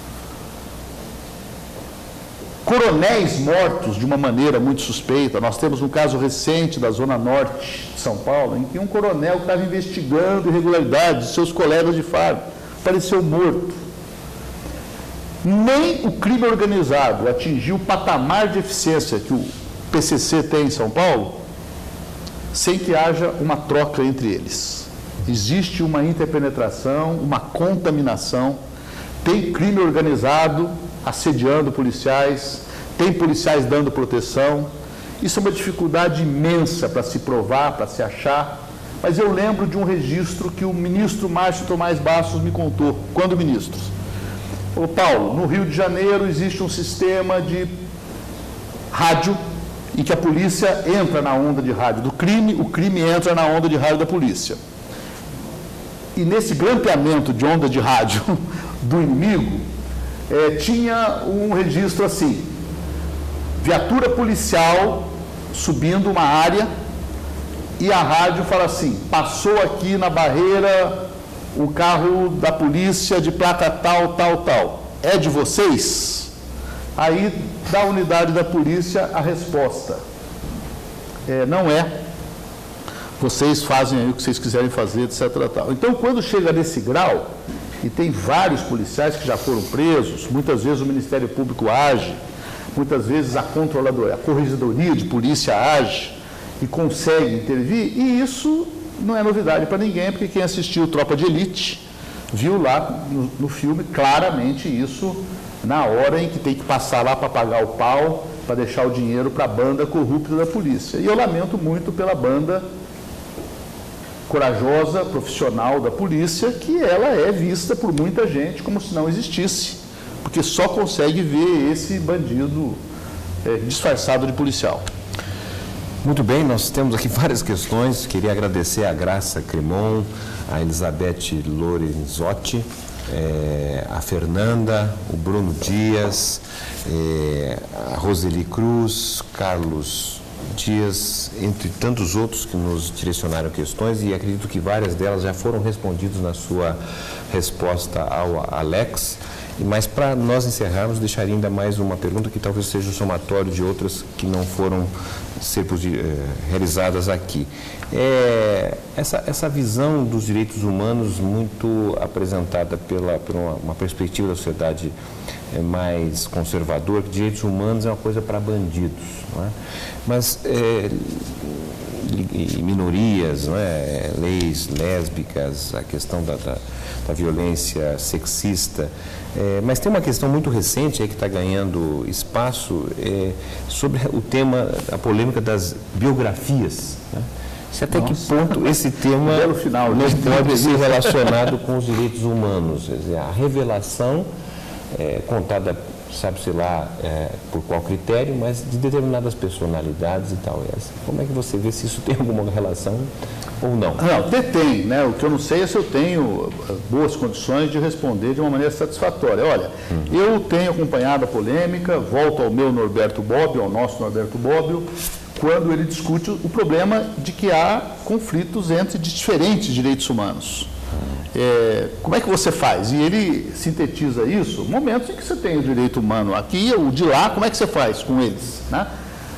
coronéis mortos de uma maneira muito suspeita. Nós temos um caso recente da Zona Norte de São Paulo, em que um coronel que estava investigando irregularidades de seus colegas de farda apareceu morto. Nem o crime organizado atingiu o patamar de eficiência que o P C C tem em São Paulo, sem que haja uma troca entre eles. Existe uma interpenetração, uma contaminação, tem crime organizado assediando policiais, tem policiais dando proteção. Isso é uma dificuldade imensa para se provar, para se achar, mas eu lembro de um registro que o ministro Márcio Tomás Bastos me contou, quando ministro. Ô Paulo, no Rio de Janeiro existe um sistema de rádio em que a polícia entra na onda de rádio do crime, o crime entra na onda de rádio da polícia. E nesse grampeamento de onda de rádio do inimigo, é, tinha um registro assim, viatura policial subindo uma área e a rádio fala assim, passou aqui na barreira o carro da polícia de placa tal, tal, tal. É de vocês? Aí, da unidade da polícia, a resposta é, não é. Vocês fazem aí o que vocês quiserem fazer, etcétera. Tal. Então, quando chega nesse grau, e tem vários policiais que já foram presos, muitas vezes o Ministério Público age, muitas vezes a controladoria, a corregedoria de polícia age e consegue intervir, e isso não é novidade para ninguém, porque quem assistiu Tropa de Elite viu lá no, no filme claramente isso, na hora em que tem que passar lá para pagar o pau, para deixar o dinheiro para a banda corrupta da polícia. E eu lamento muito pela banda corajosa, profissional da polícia, que ela é vista por muita gente como se não existisse, porque só consegue ver esse bandido é, disfarçado de policial. Muito bem, nós temos aqui várias questões. Queria agradecer a Graça Cremon, a Elizabeth Lorenzotti, é, a Fernanda, o Bruno Dias, é, a Roseli Cruz, Carlos Dias, entre tantos outros que nos direcionaram questões, e acredito que várias delas já foram respondidas na sua resposta ao Alex. Mas para nós encerrarmos, deixaria ainda mais uma pergunta que talvez seja o somatório de outras que não foram ser eh, realizadas aqui. É, essa, essa visão dos direitos humanos muito apresentada pela, por uma, uma perspectiva da sociedade é, mais conservadora, que direitos humanos é uma coisa para bandidos, não é? Mas é, e minorias, não é? Leis lésbicas, a questão da, da, da violência sexista. É, mas tem uma questão muito recente aí que está ganhando espaço é, sobre o tema, a polêmica das biografias. Né? Se até Nossa. que ponto esse tema final, não pode ser relacionado com os direitos humanos. Quer dizer, a revelação é, contada, sabe-se lá é, por qual critério, mas de determinadas personalidades e tal. Como é que você vê se isso tem alguma relação ou não? Não, tem, né? O que eu não sei é se eu tenho boas condições de responder de uma maneira satisfatória. Olha, hum. eu tenho acompanhado a polêmica, volto ao meu Norberto Bobbio, ao nosso Norberto Bobbio, quando ele discute o problema de que há conflitos entre diferentes direitos humanos. É, como é que você faz? E ele sintetiza isso, momentos em que você tem o direito humano aqui, o de lá, como é que você faz com eles? Né?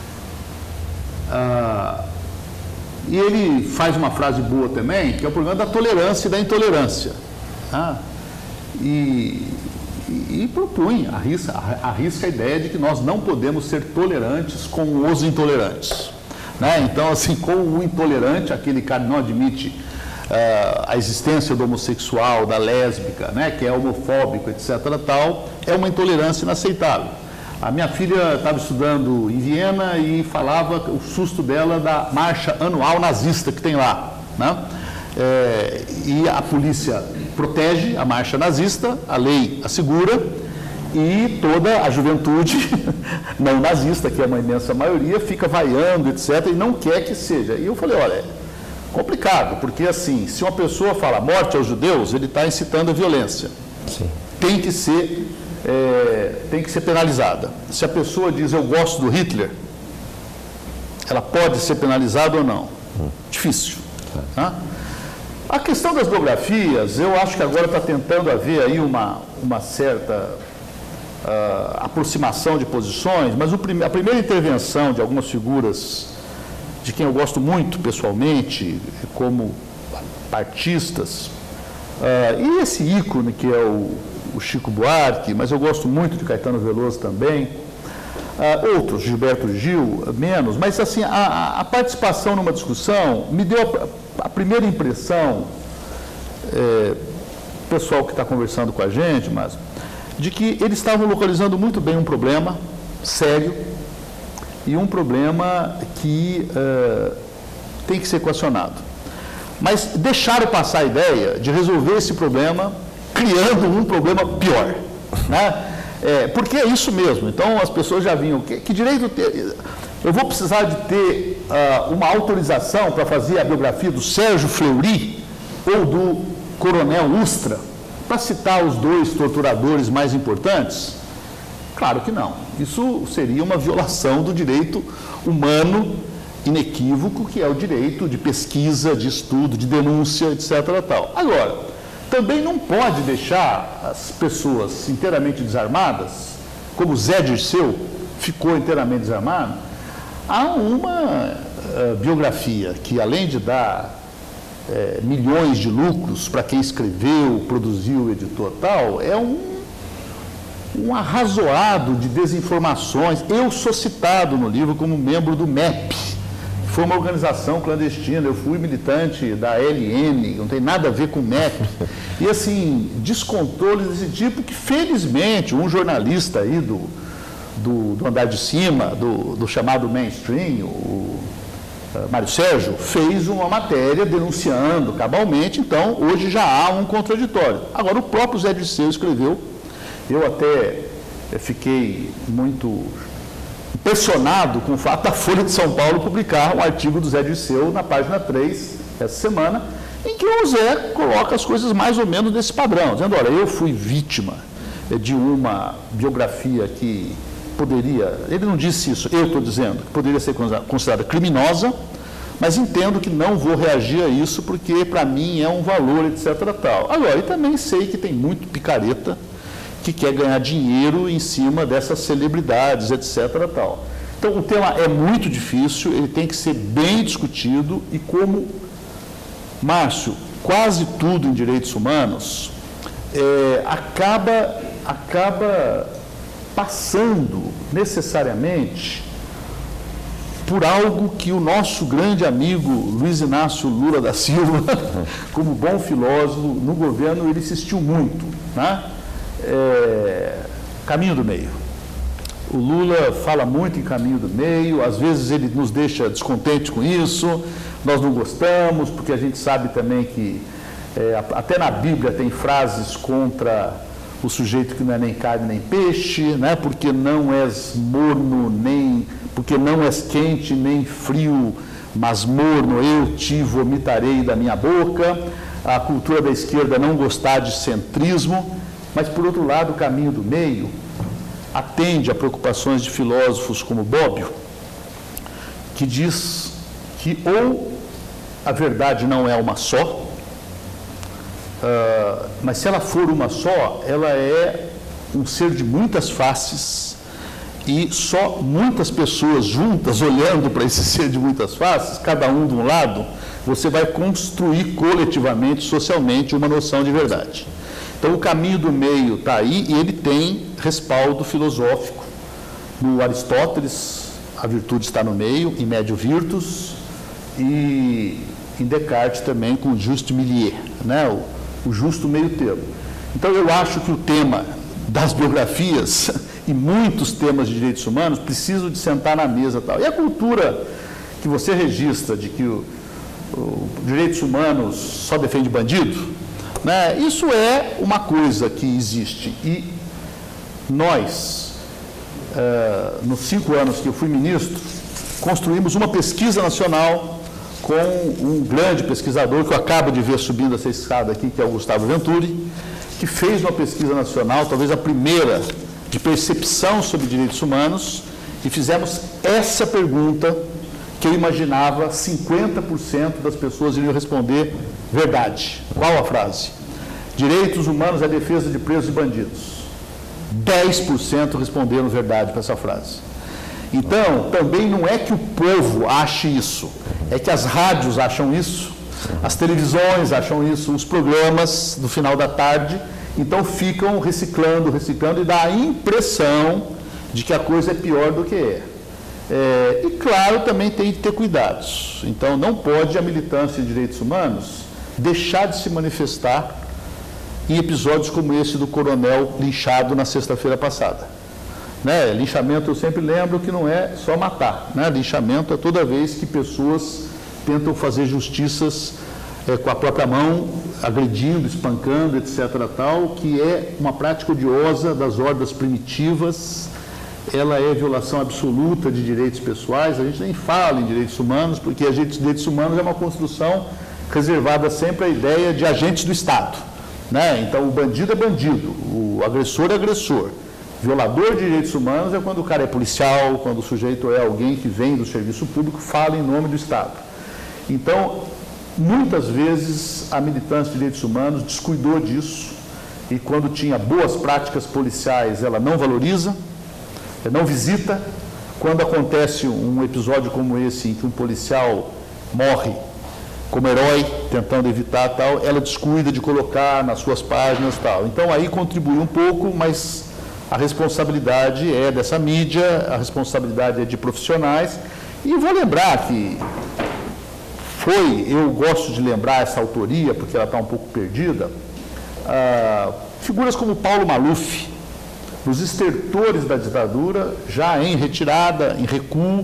Ah, e ele faz uma frase boa também, que é o problema da tolerância e da intolerância. Tá? E, e, e propõe, arrisca, arrisca a ideia de que nós não podemos ser tolerantes com os intolerantes. Né? Então, assim, com o intolerante, aquele cara que não admite Uh, a existência do homossexual, da lésbica, né, que é homofóbico, etcétera, tal, é uma intolerância inaceitável. A minha filha estava estudando em Viena e falava o susto dela da marcha anual nazista que tem lá. Né? É, e a polícia protege a marcha nazista, a lei assegura, e toda a juventude não nazista, que é uma imensa maioria, fica vaiando, etcétera, e não quer que seja. E eu falei, olha, complicado, porque assim, se uma pessoa fala morte aos judeus, ele está incitando a violência. Sim. Tem que ser, é, tem que ser penalizada. Se a pessoa diz eu gosto do Hitler, ela pode ser penalizada ou não? Hum. Difícil. É. Tá? A questão das biografias, eu acho que agora está tentando haver aí uma, uma certa uh, aproximação de posições, mas o prime a primeira intervenção de algumas figuras de quem eu gosto muito pessoalmente, como artistas, uh, e esse ícone que é o, o Chico Buarque, mas eu gosto muito de Caetano Veloso também, uh, outros, Gilberto Gil, menos, mas assim, a, a participação numa discussão me deu a, a primeira impressão, é, pessoal que está conversando com a gente, mas, de que eles estavam localizando muito bem um problema sério, e um problema que uh, tem que ser equacionado. Mas deixaram passar a ideia de resolver esse problema criando um problema pior. Né? É, porque é isso mesmo. Então, as pessoas já vinham... Que, que direito... Ter, eu vou precisar de ter uh, uma autorização para fazer a biografia do Sérgio Fleury ou do Coronel Ustra, para citar os dois torturadores mais importantes? Claro que não. Isso seria uma violação do direito humano inequívoco, que é o direito de pesquisa, de estudo, de denúncia, etcétera. Tal. Agora, também não pode deixar as pessoas inteiramente desarmadas, como Zé Dirceu ficou inteiramente desarmado. Há uma uh, biografia que, além de dar uh, milhões de lucros para quem escreveu, produziu, editou tal, é um, um arrazoado de desinformações. Eu sou citado no livro como membro do M E P, que foi uma organização clandestina. Eu fui militante da L N, não tem nada a ver com o M E P. E, assim, descontroles desse tipo que, felizmente, um jornalista aí do... Do, do andar de cima, do, do chamado mainstream, o uh, Mário Sérgio, fez uma matéria denunciando cabalmente, então hoje já há um contraditório. Agora, o próprio Zé Dirceu escreveu, eu até fiquei muito impressionado com o fato da Folha de São Paulo publicar um artigo do Zé Dirceu na página três, essa semana, em que o Zé coloca as coisas mais ou menos desse padrão, dizendo, olha, eu fui vítima de uma biografia que poderia, ele não disse isso, eu estou dizendo, que poderia ser considerada criminosa, mas entendo que não vou reagir a isso porque para mim é um valor, etcétera. Tal. Agora, e também sei que tem muito picareta que quer ganhar dinheiro em cima dessas celebridades, etcétera. Tal. Então, o tema é muito difícil, ele tem que ser bem discutido e como, Márcio, quase tudo em direitos humanos é, acaba, acaba passando necessariamente por algo que o nosso grande amigo Luiz Inácio Lula da Silva, como bom filósofo, no governo ele insistiu muito, né? É, caminho do meio. O Lula fala muito em caminho do meio, às vezes ele nos deixa descontentes com isso, nós não gostamos, porque a gente sabe também que é, até na Bíblia tem frases contra o sujeito que não é nem carne nem peixe, né? Porque não és morno, nem, porque não és quente nem frio, mas morno, eu te vomitarei da minha boca. A cultura da esquerda não gostar de centrismo, mas, por outro lado, o caminho do meio atende a preocupações de filósofos como Bobbio, que diz que ou a verdade não é uma só, Uh, mas se ela for uma só, ela é um ser de muitas faces e só muitas pessoas juntas, olhando para esse ser de muitas faces, cada um de um lado, você vai construir coletivamente, socialmente, uma noção de verdade. Então, o caminho do meio está aí e ele tem respaldo filosófico. No Aristóteles, a virtude está no meio, em médio virtus, e em Descartes também, com o juste milieu, né? o, o justo meio termo. Então, eu acho que o tema das biografias e muitos temas de direitos humanos precisam de sentar na mesa. Tal. E a cultura que você registra de que o, o direitos humanos só defende bandido, né? Isso é uma coisa que existe. E nós, eh, nos cinco anos que eu fui ministro, construímos uma pesquisa nacional com um grande pesquisador que eu acabo de ver subindo essa escada aqui, que é o Gustavo Venturi, que fez uma pesquisa nacional, talvez a primeira de percepção sobre direitos humanos, e fizemos essa pergunta que eu imaginava cinquenta por cento das pessoas iriam responder verdade. Qual a frase? Direitos humanos é a defesa de presos e bandidos. dez por cento responderam verdade para essa frase. Então, também não é que o povo ache isso, é que as rádios acham isso, as televisões acham isso, os programas do final da tarde, então ficam reciclando, reciclando e dá a impressão de que a coisa é pior do que é. É, e, claro, também tem que ter cuidados. Então, não pode a militância de direitos humanos deixar de se manifestar em episódios como esse do coronel linchado na sexta-feira passada. Né? Linchamento, eu sempre lembro que não é só matar. Né? Linchamento é toda vez que pessoas tentam fazer justiças é, com a própria mão, agredindo, espancando, etcétera, tal, que é uma prática odiosa das hordas primitivas, ela é violação absoluta de direitos pessoais. A gente nem fala em direitos humanos, porque a gente, direitos humanos é uma construção reservada sempre à ideia de agentes do Estado, né? Então, o bandido é bandido, o agressor é agressor. Violador de direitos humanos é quando o cara é policial, quando o sujeito é alguém que vem do serviço público, fala em nome do Estado. Então, muitas vezes a militância de direitos humanos descuidou disso, e quando tinha boas práticas policiais, ela não valoriza, não visita. Quando acontece um episódio como esse, em que um policial morre como herói, tentando evitar tal, ela descuida de colocar nas suas páginas tal. Então, aí contribui um pouco, mas a responsabilidade é dessa mídia, a responsabilidade é de profissionais. E vou lembrar que foi, eu gosto de lembrar essa autoria, porque ela está um pouco perdida, ah, figuras como Paulo Maluf, os estertores da ditadura, já em retirada, em recuo,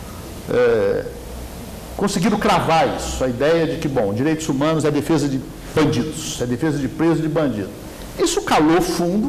é, conseguiram cravar isso, a ideia de que, bom, direitos humanos é a defesa de bandidos, é a defesa de presos e de bandidos. Isso calou fundo,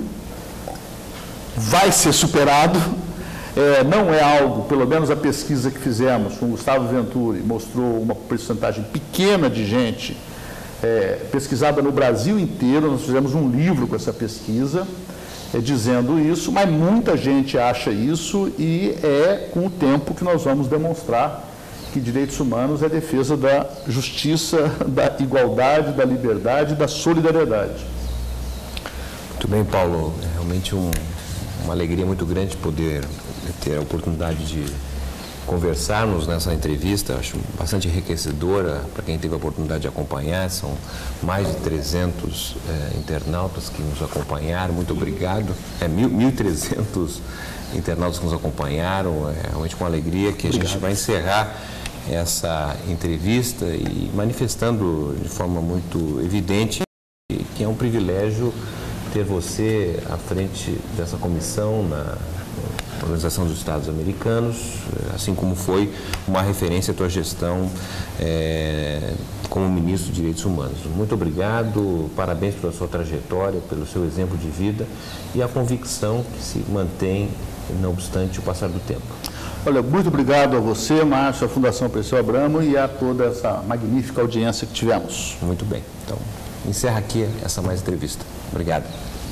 vai ser superado, é, não é algo, pelo menos a pesquisa que fizemos com o Gustavo Venturi mostrou uma porcentagem pequena de gente é, pesquisada no Brasil inteiro. Nós fizemos um livro com essa pesquisa é, dizendo isso, mas muita gente acha isso, e é com o tempo que nós vamos demonstrar que direitos humanos é a defesa da justiça, da igualdade, da liberdade e da solidariedade. Muito bem, Paulo. É realmente um, uma alegria muito grande poder ter a oportunidade de conversarmos nessa entrevista. Acho bastante enriquecedora para quem teve a oportunidade de acompanhar. São mais de trezentos é, internautas que nos acompanharam. Muito obrigado. É mil e trezentos internautas que nos acompanharam. É realmente com alegria que a obrigado. gente vai encerrar essa entrevista e manifestando de forma muito evidente que é um privilégio ter você à frente dessa comissão na Organização dos Estados Americanos, assim como foi uma referência à tua gestão é, como ministro de Direitos Humanos. Muito obrigado, parabéns pela sua trajetória, pelo seu exemplo de vida e a convicção que se mantém, não obstante o passar do tempo. Olha, muito obrigado a você, Márcio, à Fundação Perseu Abramo e a toda essa magnífica audiência que tivemos. Muito bem. Então, encerra aqui essa mais entrevista. Obrigado.